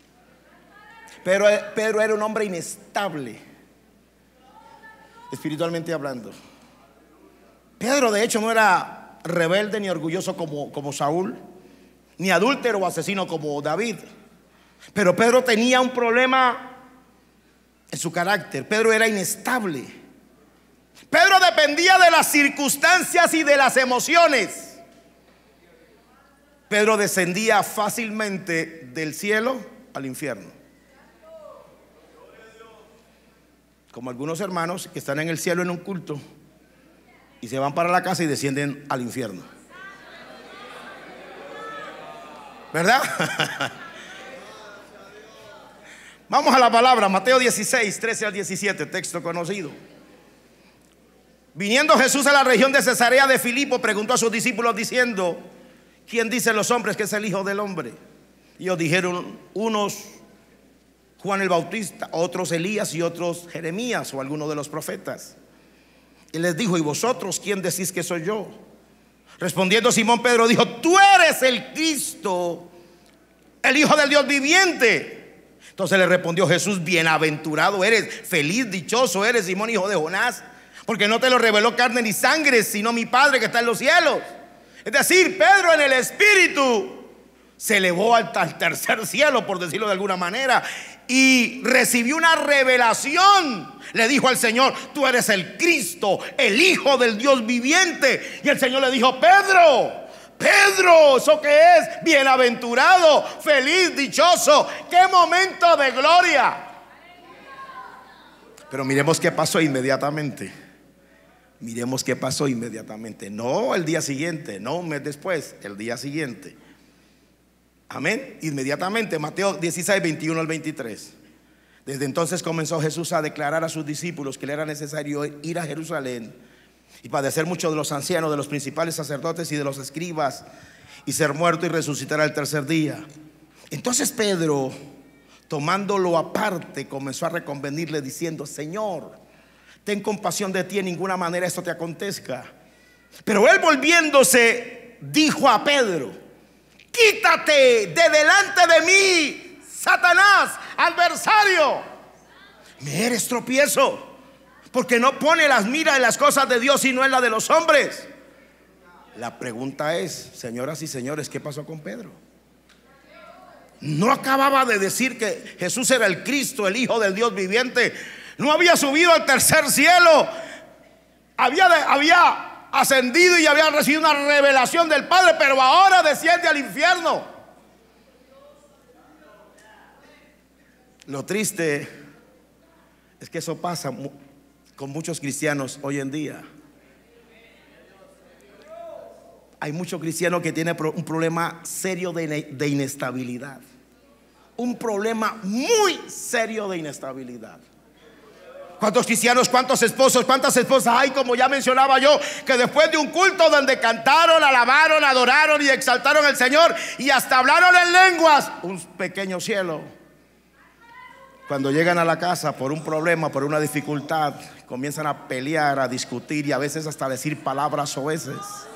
Pedro era un hombre inestable, espiritualmente hablando. Pedro, de hecho, no era rebelde ni orgulloso como Saúl, ni adúltero o asesino como David. Pero Pedro tenía un problema en su carácter. Pedro era inestable. Pedro dependía de las circunstancias y de las emociones. Pedro descendía fácilmente del cielo al infierno, como algunos hermanos que están en el cielo en un culto y se van para la casa y descienden al infierno, ¿verdad? Vamos a la palabra, Mateo 16, 13 al 17, texto conocido. Viniendo Jesús a la región de Cesarea de Filipo, preguntó a sus discípulos diciendo: ¿quién dicen los hombres que es el Hijo del Hombre? Y ellos dijeron, unos Juan el Bautista, otros Elías y otros Jeremías o alguno de los profetas. Y les dijo: ¿y vosotros quién decís que soy yo? Respondiendo Simón Pedro dijo: tú eres el Cristo, el Hijo del Dios viviente. Entonces le respondió Jesús: bienaventurado eres, feliz, dichoso eres, Simón, hijo de Jonás, porque no te lo reveló carne ni sangre, sino mi Padre que está en los cielos. Es decir, Pedro en el espíritu se elevó al tercer cielo, por decirlo de alguna manera, y recibió una revelación. Le dijo al Señor: tú eres el Cristo, el Hijo del Dios viviente. Y el Señor le dijo: Pedro, Pedro, ¿eso qué es? Bienaventurado, feliz, dichoso. ¡Qué momento de gloria! Pero miremos qué pasó inmediatamente. Miremos qué pasó inmediatamente. No el día siguiente, no un mes después, el día siguiente. Amén. Inmediatamente, Mateo 16, 21 al 23. Desde entonces comenzó Jesús a declarar a sus discípulos que le era necesario ir a Jerusalén y padecer mucho de los ancianos, de los principales sacerdotes y de los escribas, y ser muerto y resucitar al tercer día. Entonces Pedro, tomándolo aparte, comenzó a reconvenirle diciendo: Señor, ten compasión de ti, en ninguna manera esto te acontezca. Pero él, volviéndose, dijo a Pedro: quítate de delante de mí, Satanás, adversario. Me eres tropiezo, porque no pone las miras en las cosas de Dios, sino en la de los hombres. La pregunta es, señoras y señores, ¿qué pasó con Pedro? No acababa de decir que Jesús era el Cristo, el Hijo del Dios viviente. No había subido al tercer cielo. Había ascendido y había recibido una revelación del Padre, pero ahora desciende al infierno. Lo triste es que eso pasa con muchos cristianos hoy en día. Hay muchos cristianos que tienen un problema serio de inestabilidad. Un problema muy serio de inestabilidad. ¿Cuántos cristianos, cuántos esposos, cuántas esposas hay, como ya mencionaba yo, que después de un culto donde cantaron, alabaron, adoraron y exaltaron al Señor y hasta hablaron en lenguas, un pequeño cielo, cuando llegan a la casa por un problema, por una dificultad, comienzan a pelear, a discutir y a veces hasta decir palabras soeces?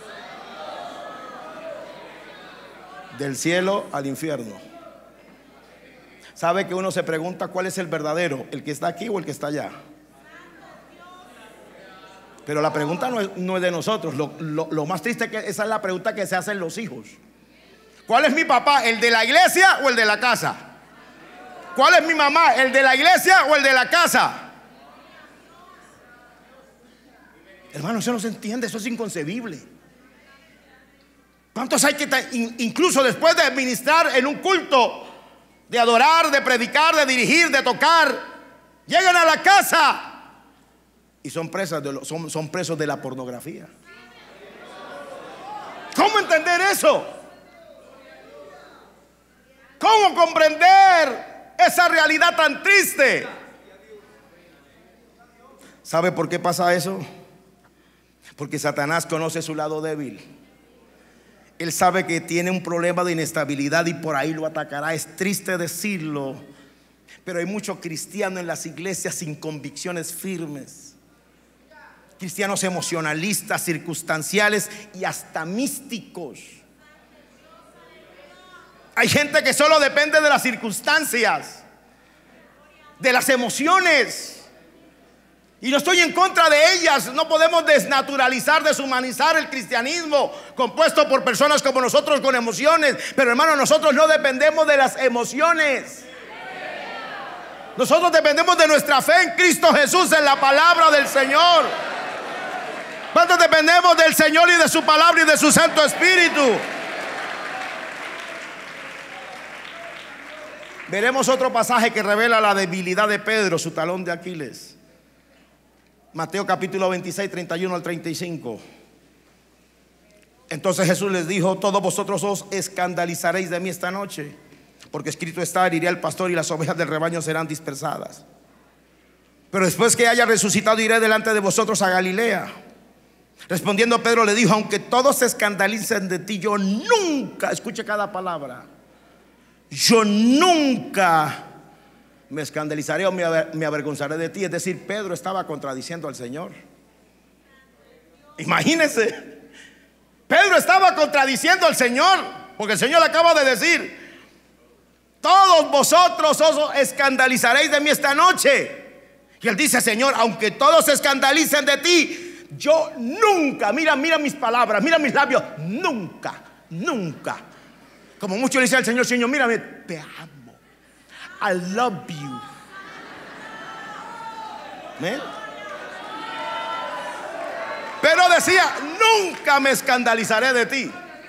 Del cielo al infierno. ¿Sabe que uno se pregunta cuál es el verdadero? ¿El que está aquí o el que está allá? Pero la pregunta no es de nosotros. Lo más triste es que esa es la pregunta que se hacen los hijos. ¿Cuál es mi papá? ¿El de la iglesia o el de la casa? ¿Cuál es mi mamá? ¿El de la iglesia o el de la casa? Hermano, eso no se entiende, eso es inconcebible. ¿Cuántos hay que incluso después de ministrar en un culto, de adorar, de predicar, de dirigir, de tocar, llegan a la casa y son presos de la pornografía? ¿Cómo entender eso? ¿Cómo comprender esa realidad tan triste? ¿Sabe por qué pasa eso? Porque Satanás conoce su lado débil. Él sabe que tiene un problema de inestabilidad y por ahí lo atacará. Es triste decirlo, pero hay muchos cristianos en las iglesias sin convicciones firmes. Cristianos emocionalistas, circunstanciales y hasta místicos. Hay gente que solo depende de las circunstancias, de las emociones. Y no estoy en contra de ellas. No podemos desnaturalizar, deshumanizar el cristianismo compuesto por personas como nosotros con emociones. Pero hermano, nosotros no dependemos de las emociones. Nosotros dependemos de nuestra fe en Cristo Jesús, en la palabra del Señor. ¿Cuántos dependemos del Señor y de su palabra y de su Santo Espíritu? Veremos otro pasaje que revela la debilidad de Pedro, su talón de Aquiles. Mateo capítulo 26, 31 al 35. Entonces Jesús les dijo: todos vosotros os escandalizaréis de mí esta noche, porque escrito está: heriré al pastor y las ovejas del rebaño serán dispersadas. Pero después que haya resucitado, iré delante de vosotros a Galilea. Respondiendo Pedro le dijo: aunque todos se escandalicen de ti, yo nunca, escuche cada palabra, yo nunca me escandalizaré o me avergonzaré de ti. Es decir, Pedro estaba contradiciendo al Señor. Imagínense, Pedro estaba contradiciendo al Señor, porque el Señor le acaba de decir: todos vosotros os escandalizaréis de mí esta noche. Y él dice: Señor, aunque todos se escandalicen de ti, yo nunca, mira mis palabras, mira mis labios, nunca Como muchos le dicen al Señor: Señor, mírame, te amo, I love you. ¿Ven? Pero decía: nunca me escandalizaré de ti.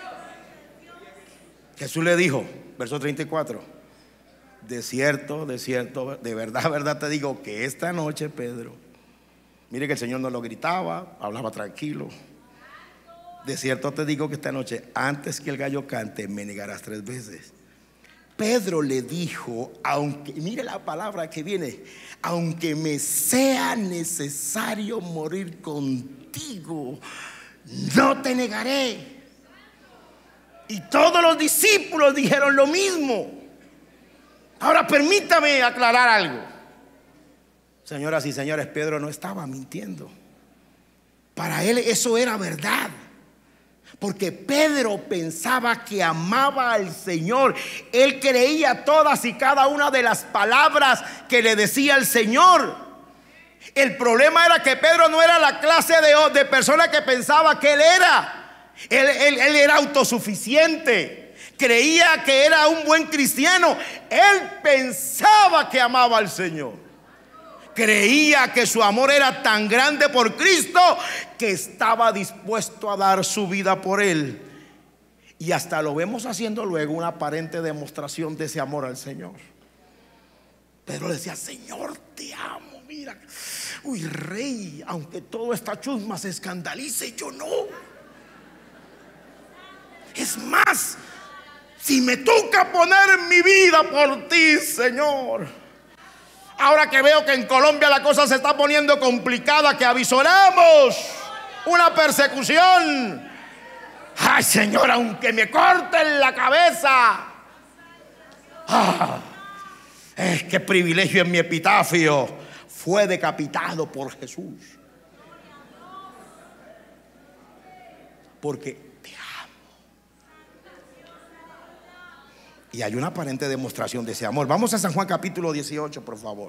Jesús le dijo, verso 34: de cierto, de verdad te digo que esta noche, Pedro, mire que el Señor no lo gritaba, hablaba tranquilo. De cierto te digo que esta noche, antes que el gallo cante, me negarás 3 veces. Pedro le dijo, aunque, mire la palabra que viene, aunque me sea necesario morir contigo, no te negaré. Y todos los discípulos dijeron lo mismo. Ahora permítame aclarar algo. Señoras y señores, Pedro no estaba mintiendo. Para él eso era verdad. Porque Pedro pensaba que amaba al Señor. Él creía todas y cada una de las palabras que le decía el Señor. El problema era que Pedro no era la clase de persona que pensaba que él era. Él era autosuficiente. Creía que era un buen cristiano. Él pensaba que amaba al Señor. Creía que su amor era tan grande por Cristo que estaba dispuesto a dar su vida por Él. Y hasta lo vemos haciendo luego una aparente demostración de ese amor al Señor. Pedro decía: Señor, te amo, mira. Uy, Rey, aunque toda esta chusma se escandalice, yo no. Es más, si me toca poner mi vida por ti, Señor. Ahora que veo que en Colombia la cosa se está poniendo complicada, que avisoramos una persecución. Ay, Señor, aunque me corten la cabeza. Qué privilegio en mi epitafio: fue decapitado por Jesús. Porque te amo. Y hay una aparente demostración de ese amor. Vamos a San Juan capítulo 18, por favor.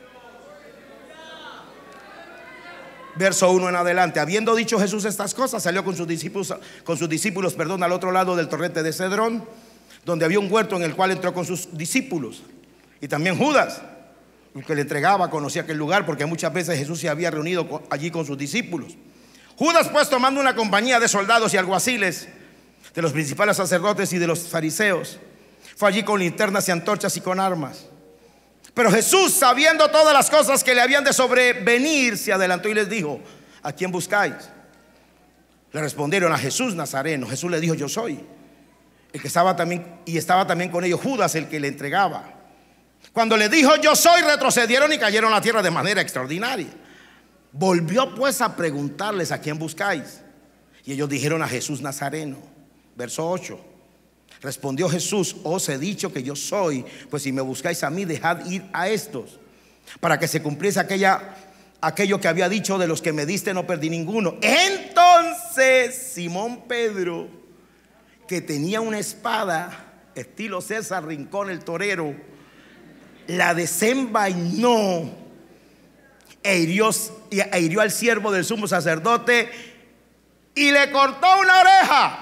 Verso 1 en adelante. Habiendo dicho Jesús estas cosas, salió con sus discípulos, al otro lado del torrente de Cedrón, donde había un huerto, en el cual entró con sus discípulos. Y también Judas, el que le entregaba, conocía aquel lugar, porque muchas veces Jesús se había reunido allí con sus discípulos. Judas, pues, tomando una compañía de soldados y alguaciles, de los principales sacerdotes y de los fariseos, fue allí con linternas y antorchas y con armas. Pero Jesús, sabiendo todas las cosas que le habían de sobrevenir, se adelantó y les dijo: ¿a quién buscáis? Le respondieron: a Jesús Nazareno. Jesús le dijo: yo soy. El que estaba también con ellos Judas, el que le entregaba. Cuando le dijo: yo soy, retrocedieron y cayeron a la tierra de manera extraordinaria. Volvió pues a preguntarles: ¿a quién buscáis? Y ellos dijeron: a Jesús Nazareno. Verso 8. Respondió Jesús: os he dicho que yo soy, pues si me buscáis a mí, dejad ir a estos, para que se cumpliese aquello que había dicho: de los que me diste no perdí ninguno. Entonces Simón Pedro, que tenía una espada estilo César Rincón el torero, la desenvainó e hirió al siervo del sumo sacerdote y le cortó una oreja.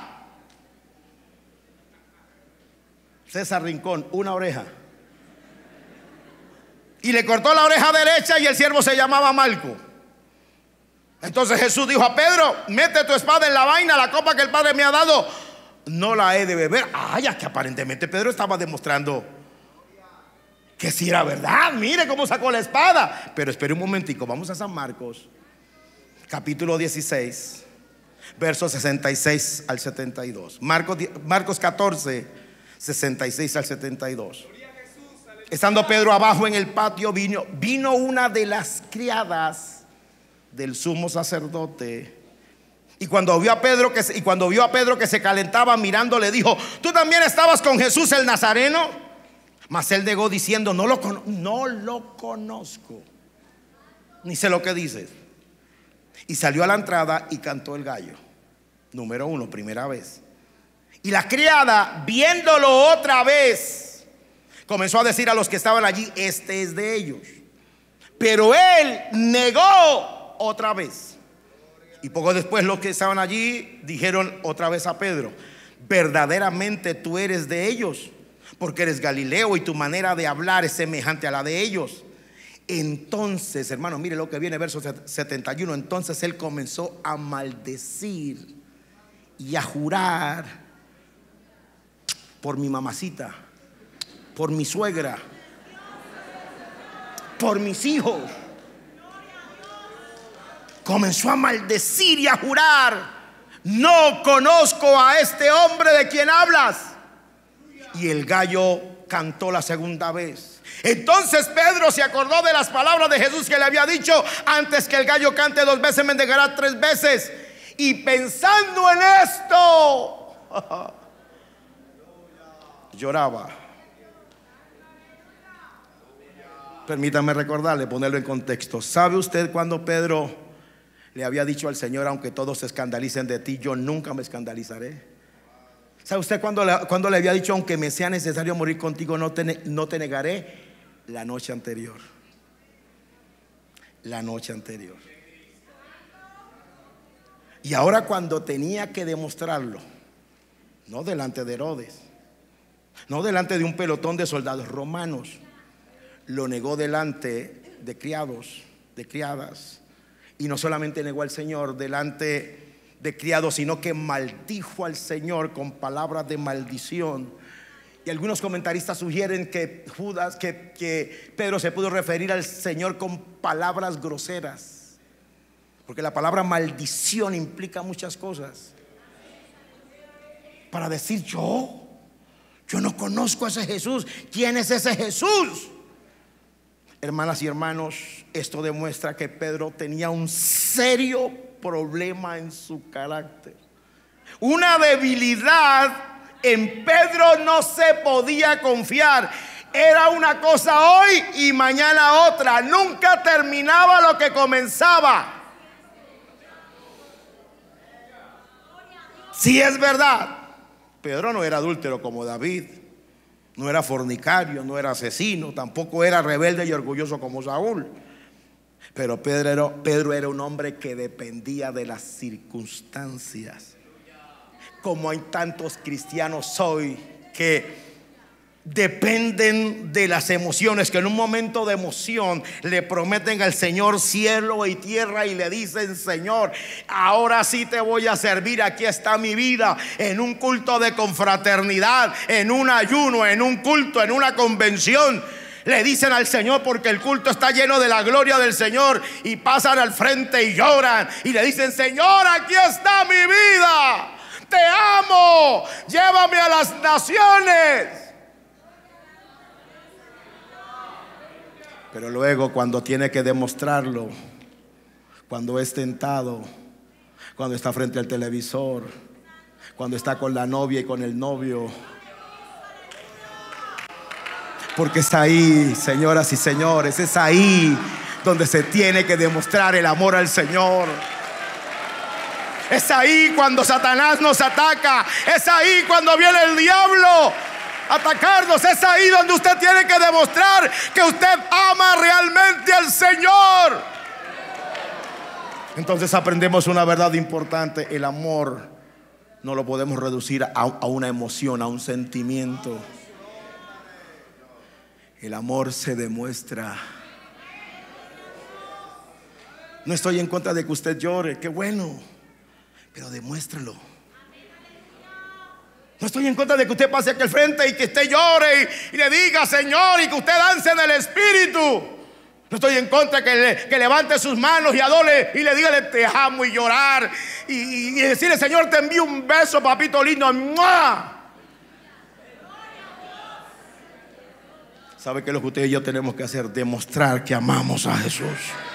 César Rincón, una oreja. Y le cortó la oreja derecha, y el siervo se llamaba Malco. Entonces Jesús dijo a Pedro: mete tu espada en la vaina, la copa que el Padre me ha dado no la he de beber. Ya que aparentemente Pedro estaba demostrando que sí era verdad. Mire cómo sacó la espada. Pero espere un momentico, vamos a San Marcos capítulo 16, versos 66 al 72. Marcos 14, 66 al 72. Estando Pedro abajo en el patio, vino una de las criadas del sumo sacerdote, y cuando vio a Pedro que se calentaba mirando, le dijo: ¿tú también estabas con Jesús el Nazareno? Mas él negó diciendo: no lo conozco, ni sé lo que dices. Y salió a la entrada y cantó el gallo. Número 1, primera vez. Y la criada, viéndolo otra vez, comenzó a decir a los que estaban allí: este es de ellos. Pero él negó otra vez. Y poco después los que estaban allí dijeron otra vez a Pedro: verdaderamente tú eres de ellos, porque eres Galileo y tu manera de hablar es semejante a la de ellos. Entonces, hermano, mire lo que viene, verso 71. Entonces él comenzó a maldecir y a jurar por mi mamacita, por mi suegra, por mis hijos. Comenzó a maldecir y a jurar: no conozco a este hombre de quien hablas. Y el gallo cantó la segunda vez. Entonces Pedro se acordó de las palabras de Jesús que le había dicho: antes que el gallo cante 2 veces, me negará 3 veces. Y pensando en esto, lloraba. Permítame recordarle, ponerlo en contexto. ¿Sabe usted cuando Pedro le había dicho al Señor: aunque todos se escandalicen de ti, yo nunca me escandalizaré? ¿Sabe usted cuando le había dicho: aunque me sea necesario morir contigo, no te negaré? La noche anterior. La noche anterior. Y ahora, cuando tenía que demostrarlo, no delante de Herodes, no delante de un pelotón de soldados romanos, lo negó delante de criados, de criadas. Y no solamente negó al Señor delante de criados, sino que maldijo al Señor con palabras de maldición. Y algunos comentaristas sugieren que Pedro se pudo referir al Señor con palabras groseras, porque la palabra maldición implica muchas cosas. Para decir: yo no conozco a ese Jesús. ¿Quién es ese Jesús? Hermanas y hermanos, esto demuestra que Pedro tenía un serio problema en su carácter, una debilidad. En Pedro no se podía confiar. Era una cosa hoy y mañana otra. Nunca terminaba lo que comenzaba. Sí, es verdad, Pedro no era adúltero como David, no era fornicario, no era asesino, tampoco era rebelde y orgulloso como Saúl. Pero Pedro era un hombre que dependía de las circunstancias. Como hay tantos cristianos hoy que dependen de las emociones, que en un momento de emoción le prometen al Señor cielo y tierra y le dicen: Señor, ahora sí te voy a servir, aquí está mi vida. En un culto de confraternidad, en un ayuno, en un culto, en una convención, le dicen al Señor, porque el culto está lleno de la gloria del Señor, y pasan al frente y lloran y le dicen: Señor, aquí está mi vida, te amo, llévame a las naciones. Pero luego, cuando tiene que demostrarlo, cuando es tentado, cuando está frente al televisor, cuando está con la novia y con el novio, porque es ahí, señoras y señores, es ahí donde se tiene que demostrar el amor al Señor. Es ahí cuando Satanás nos ataca. Es ahí cuando viene el diablo a atacarnos. Es ahí donde usted tiene que demostrar que usted ama realmente al Señor. Entonces aprendemos una verdad importante: el amor no lo podemos reducir a una emoción, a un sentimiento. El amor se demuestra. No estoy en contra de que usted llore, qué bueno, pero demuéstralo. No estoy en contra de que usted pase aquí al frente y que usted llore y le diga Señor, y que usted dance en el Espíritu. No estoy en contra que levante sus manos y adore y le diga te amo, y llorar y decirle: Señor, te envío un beso, papito lindo. ¡Mua! ¿Sabe qué es lo que usted y yo tenemos que hacer? Demostrar que amamos a Jesús.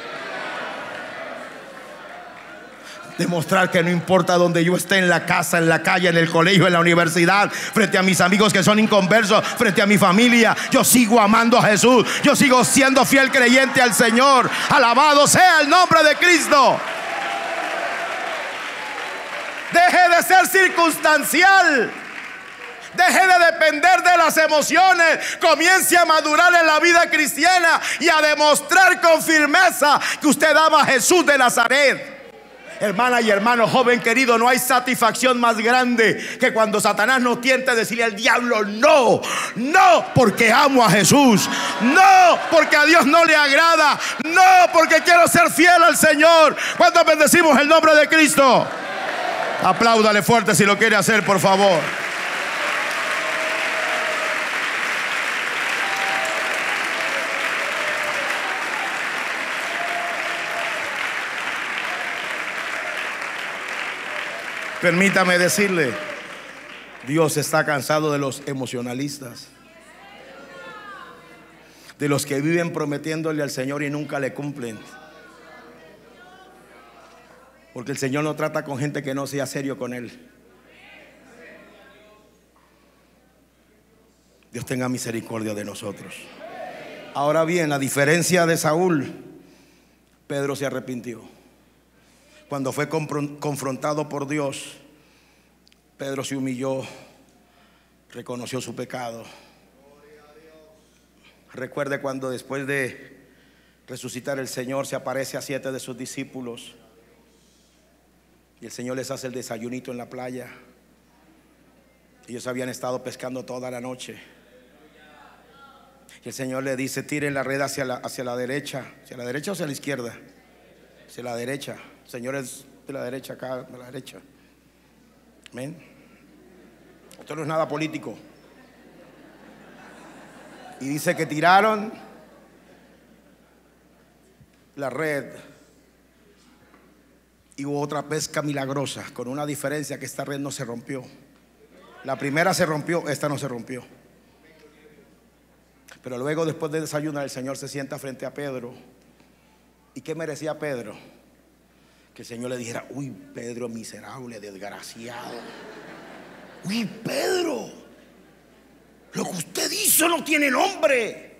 Demostrar que no importa donde yo esté, en la casa, en la calle, en el colegio, en la universidad, frente a mis amigos que son inconversos, frente a mi familia, yo sigo amando a Jesús. Yo sigo siendo fiel creyente al Señor. Alabado sea el nombre de Cristo. Deje de ser circunstancial. Deje de depender de las emociones. Comience a madurar en la vida cristiana y a demostrar con firmeza que usted ama a Jesús de Nazaret. Hermana y hermano, joven querido, no hay satisfacción más grande que cuando Satanás nos tiente decirle al diablo no, no porque amo a Jesús, no porque a Dios no le agrada, no porque quiero ser fiel al Señor. ¿Cuántos bendecimos el nombre de Cristo? Apláudale fuerte si lo quiere hacer, por favor. Permítame decirle, Dios está cansado de los emocionalistas, de los que viven prometiéndole al Señor y nunca le cumplen. Porque el Señor no trata con gente que no sea serio con Él. Dios tenga misericordia de nosotros. Ahora bien, a diferencia de Saúl, Pedro se arrepintió. Cuando fue confrontado por Dios, Pedro se humilló, reconoció su pecado. Recuerde cuando después de resucitar el Señor se aparece a 7 de sus discípulos y el Señor les hace el desayunito en la playa. Ellos habían estado pescando toda la noche y el Señor le dice: tiren la red hacia la derecha. ¿Hacia la derecha o hacia la izquierda? Hacia la derecha. El Señor es de la derecha, acá de la derecha. Amén. Esto no es nada político. Y dice que tiraron la red y hubo otra pesca milagrosa, con una diferencia, que esta red no se rompió. La primera se rompió, esta no se rompió. Pero luego, después de desayunar, el Señor se sienta frente a Pedro. ¿Y qué merecía Pedro? Que el Señor le dijera: uy, Pedro, miserable, desgraciado. Uy, Pedro, lo que usted hizo no tiene nombre.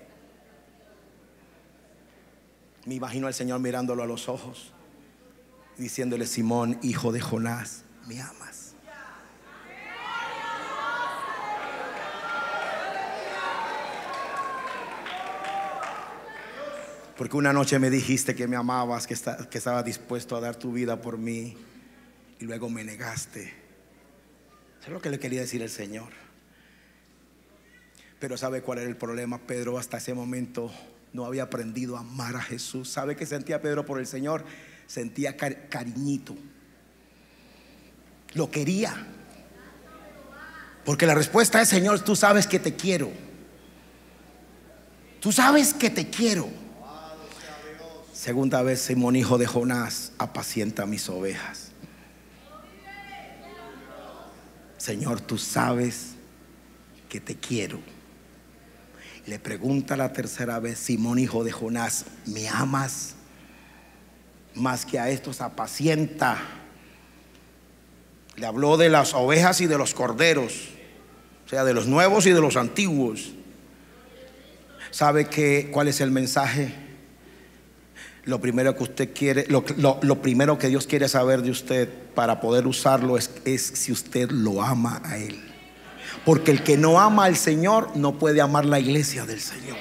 Me imagino al Señor mirándolo a los ojos, diciéndole: Simón, hijo de Jonás, ¿me amas? Porque una noche me dijiste que me amabas, que estaba dispuesto a dar tu vida por mí, y luego me negaste. Eso es lo que le quería decir el Señor. Pero ¿sabe cuál era el problema? Pedro hasta ese momento no había aprendido a amar a Jesús. ¿Sabe qué sentía Pedro por el Señor? Sentía cariñito. Lo quería. Porque la respuesta es: Señor, tú sabes que te quiero. Tú sabes que te quiero. Segunda vez: Simón, hijo de Jonás, apacienta mis ovejas. Señor, tú sabes que te quiero. Le pregunta la tercera vez: Simón, hijo de Jonás, ¿me amas? Más que a estos apacienta. Le habló de las ovejas y de los corderos, o sea, de los nuevos y de los antiguos. ¿Sabe cuál es el mensaje? Lo primero que usted quiere, lo primero que Dios quiere saber de usted para poder usarlo es si usted lo ama a Él. Porque el que no ama al Señor no puede amar la iglesia del Señor.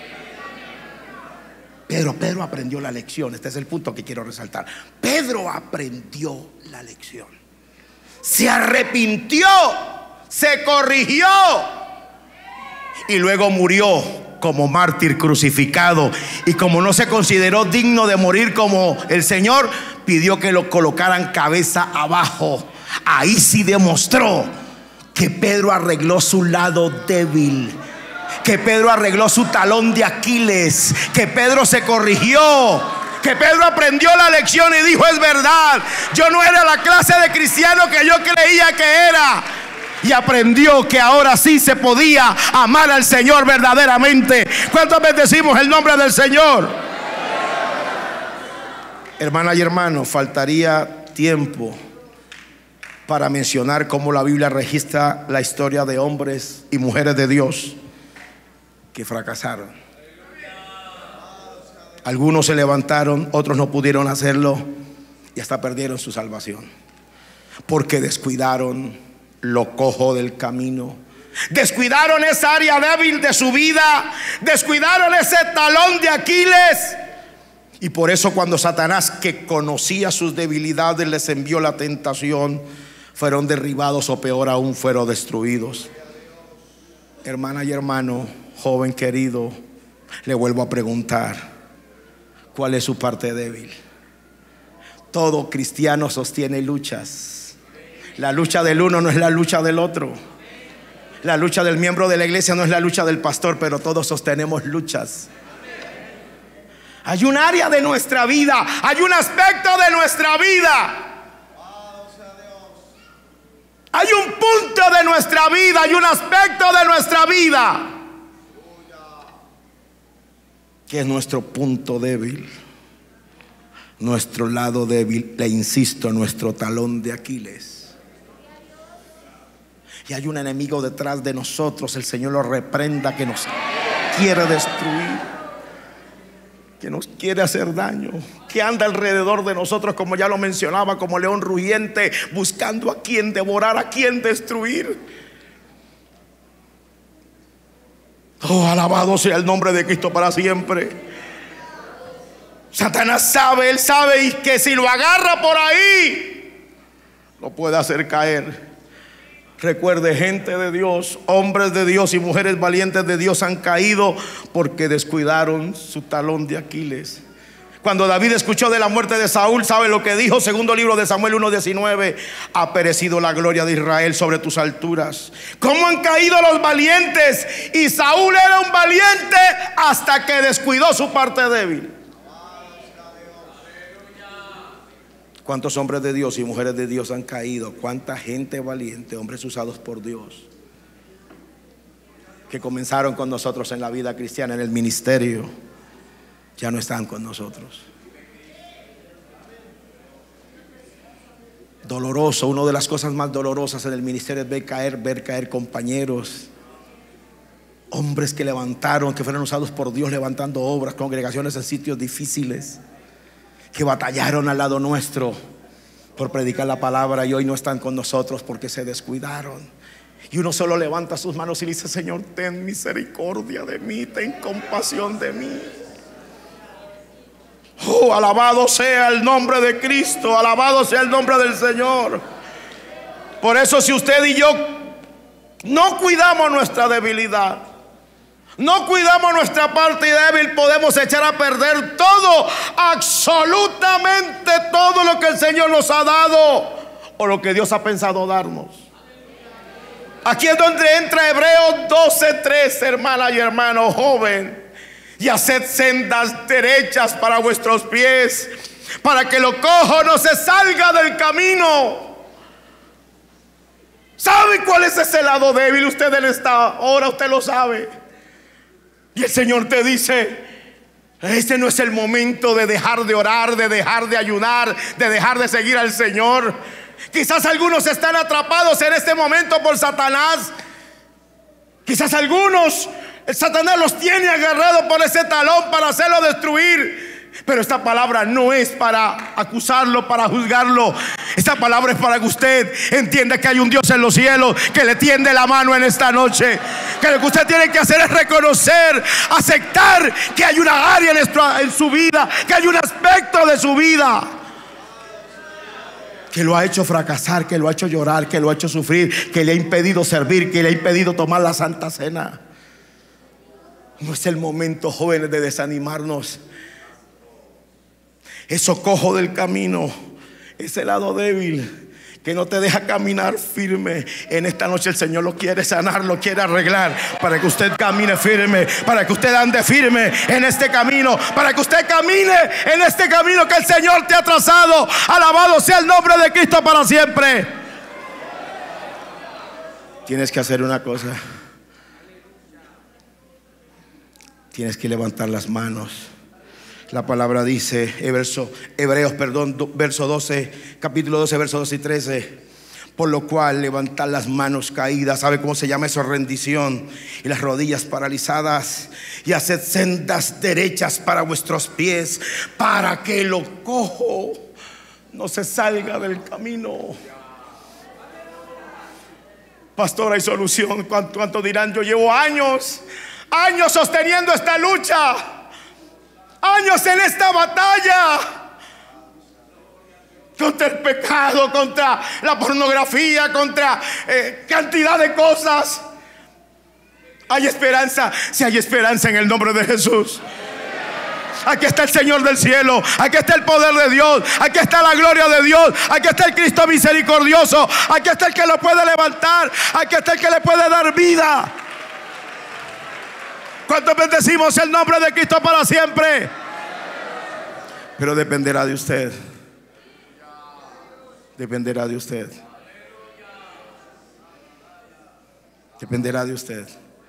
Pedro aprendió la lección. Este es el punto que quiero resaltar. Pedro aprendió la lección. Se arrepintió, se corrigió y luego murió como mártir crucificado. Y como no se consideró digno de morir como el Señor, pidió que lo colocaran cabeza abajo. Ahí sí demostró que Pedro arregló su lado débil, que Pedro arregló su talón de Aquiles, que Pedro se corrigió, que Pedro aprendió la lección y dijo: es verdad, yo no era la clase de cristiano que yo creía que era. Y aprendió que ahora sí se podía amar al Señor verdaderamente. ¿Cuántos bendecimos el nombre del Señor? Hermana y hermano, faltaría tiempo para mencionar cómo la Biblia registra la historia de hombres y mujeres de Dios que fracasaron. Algunos se levantaron, otros no pudieron hacerlo y hasta perdieron su salvación, porque descuidaron lo cojo del camino, descuidaron esa área débil de su vida, descuidaron ese talón de Aquiles Y por eso cuando Satanás, que conocía sus debilidades, les envió la tentación, fueron derribados, o peor aún, fueron destruidos. Hermana y hermano, joven querido, le vuelvo a preguntar, ¿cuál es su parte débil? Todo cristiano sostiene luchas. La lucha del uno no es la lucha del otro. La lucha del miembro de la iglesia no es la lucha del pastor, pero todos sostenemos luchas. Hay un área de nuestra vida, hay un aspecto de nuestra vida, hay un punto de nuestra vida, hay un aspecto de nuestra vida que es nuestro punto débil, nuestro lado débil, le insisto, nuestro talón de Aquiles. Y hay un enemigo detrás de nosotros, el Señor lo reprenda, que nos quiere destruir, que nos quiere hacer daño, que anda alrededor de nosotros, como ya lo mencionaba, como león rugiente, buscando a quien devorar, a quien destruir. Oh, alabado sea el nombre de Cristo para siempre. Satanás sabe, él sabe, y que si lo agarra por ahí, lo puede hacer caer. Recuerde, gente de Dios, hombres de Dios y mujeres valientes de Dios han caído porque descuidaron su talón de Aquiles. Cuando David escuchó de la muerte de Saúl, ¿sabe lo que dijo? Segundo libro de Samuel 1:19: ha perecido la gloria de Israel sobre tus alturas. ¿Cómo han caído los valientes? Y Saúl era un valiente hasta que descuidó su parte débil. ¿Cuántos hombres de Dios y mujeres de Dios han caído? ¿Cuánta gente valiente, hombres usados por Dios, que comenzaron con nosotros en la vida cristiana, en el ministerio, ya no están con nosotros? Doloroso, una de las cosas más dolorosas en el ministerio es ver caer compañeros, hombres que levantaron, que fueron usados por Dios levantando obras, congregaciones en sitios difíciles, que batallaron al lado nuestro por predicar la palabra, y hoy no están con nosotros porque se descuidaron. Y uno solo levanta sus manos y dice: Señor, ten misericordia de mí, ten compasión de mí. Oh, alabado sea el nombre de Cristo, alabado sea el nombre del Señor. Por eso, si usted y yo no cuidamos nuestra debilidad, no cuidamos nuestra parte débil, podemos echar a perder todo, absolutamente todo lo que el Señor nos ha dado, o lo que Dios ha pensado darnos. Aquí es donde entra Hebreos 12:3, hermana y hermano joven: y haced sendas derechas para vuestros pies, para que lo cojo no se salga del camino. ¿Sabe cuál es ese lado débil? Usted en esta hora, usted lo sabe. Y el Señor te dice: este no es el momento de dejar de orar, de dejar de ayunar, de dejar de seguir al Señor. Quizás algunos están atrapados en este momento por Satanás. Quizás algunos, el Satanás los tiene agarrados por ese talón para hacerlo destruir. Pero esta palabra no es para acusarlo, para juzgarlo. Esta palabra es para que usted entienda que hay un Dios en los cielos que le tiende la mano en esta noche. Que lo que usted tiene que hacer es reconocer, aceptar que hay una área en su vida, que hay un aspecto de su vida que lo ha hecho fracasar, que lo ha hecho llorar, que lo ha hecho sufrir, que le ha impedido servir, que le ha impedido tomar la Santa Cena. No es el momento, jóvenes, de desanimarnos. Eso cojo del camino, ese lado débil que no te deja caminar firme, en esta noche el Señor lo quiere sanar, lo quiere arreglar, para que usted camine firme, para que usted ande firme en este camino, para que usted camine en este camino que el Señor te ha trazado. Alabado sea el nombre de Cristo para siempre. Tienes que hacer una cosa: tienes que levantar las manos. La palabra dice, verso 12, capítulo 12, verso 12 y 13: por lo cual levantad las manos caídas. ¿Sabe cómo se llama eso? Rendición. Y las rodillas paralizadas, y haced sendas derechas para vuestros pies, para que lo cojo no se salga del camino. Pastor, hay solución. ¿Cuánto dirán? Yo llevo años sosteniendo esta lucha. Años en esta batalla contra el pecado, contra la pornografía, contra cantidad de cosas. Hay esperanza. Si hay esperanza en el nombre de Jesús. Aquí está el Señor del cielo, aquí está el poder de Dios, aquí está la gloria de Dios, aquí está el Cristo misericordioso, aquí está el que lo puede levantar, aquí está el que le puede dar vida. ¿Cuántos bendecimos el nombre de Cristo para siempre? Pero dependerá de usted. Dependerá de usted. Dependerá de usted.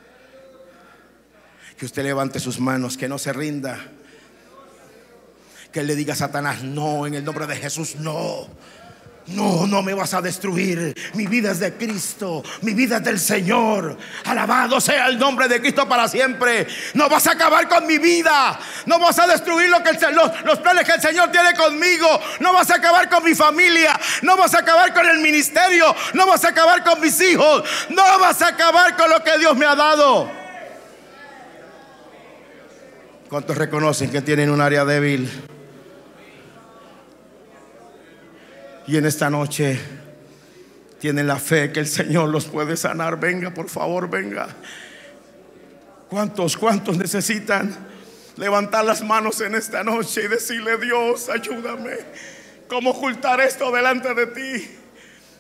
Que usted levante sus manos, que no se rinda. Que él le diga a Satanás: no, en el nombre de Jesús, no. No, no me vas a destruir. Mi vida es de Cristo, mi vida es del Señor. Alabado sea el nombre de Cristo para siempre. No vas a acabar con mi vida. No vas a destruir los planes que el Señor tiene conmigo. No vas a acabar con mi familia. No vas a acabar con el ministerio. No vas a acabar con mis hijos. No vas a acabar con lo que Dios me ha dado. ¿Cuántos reconocen que tienen un área débil? Y en esta noche tienen la fe que el Señor los puede sanar. Venga, por favor, venga. ¿Cuántos necesitan levantar las manos en esta noche y decirle: Dios, ayúdame? ¿Cómo ocultar esto delante de ti?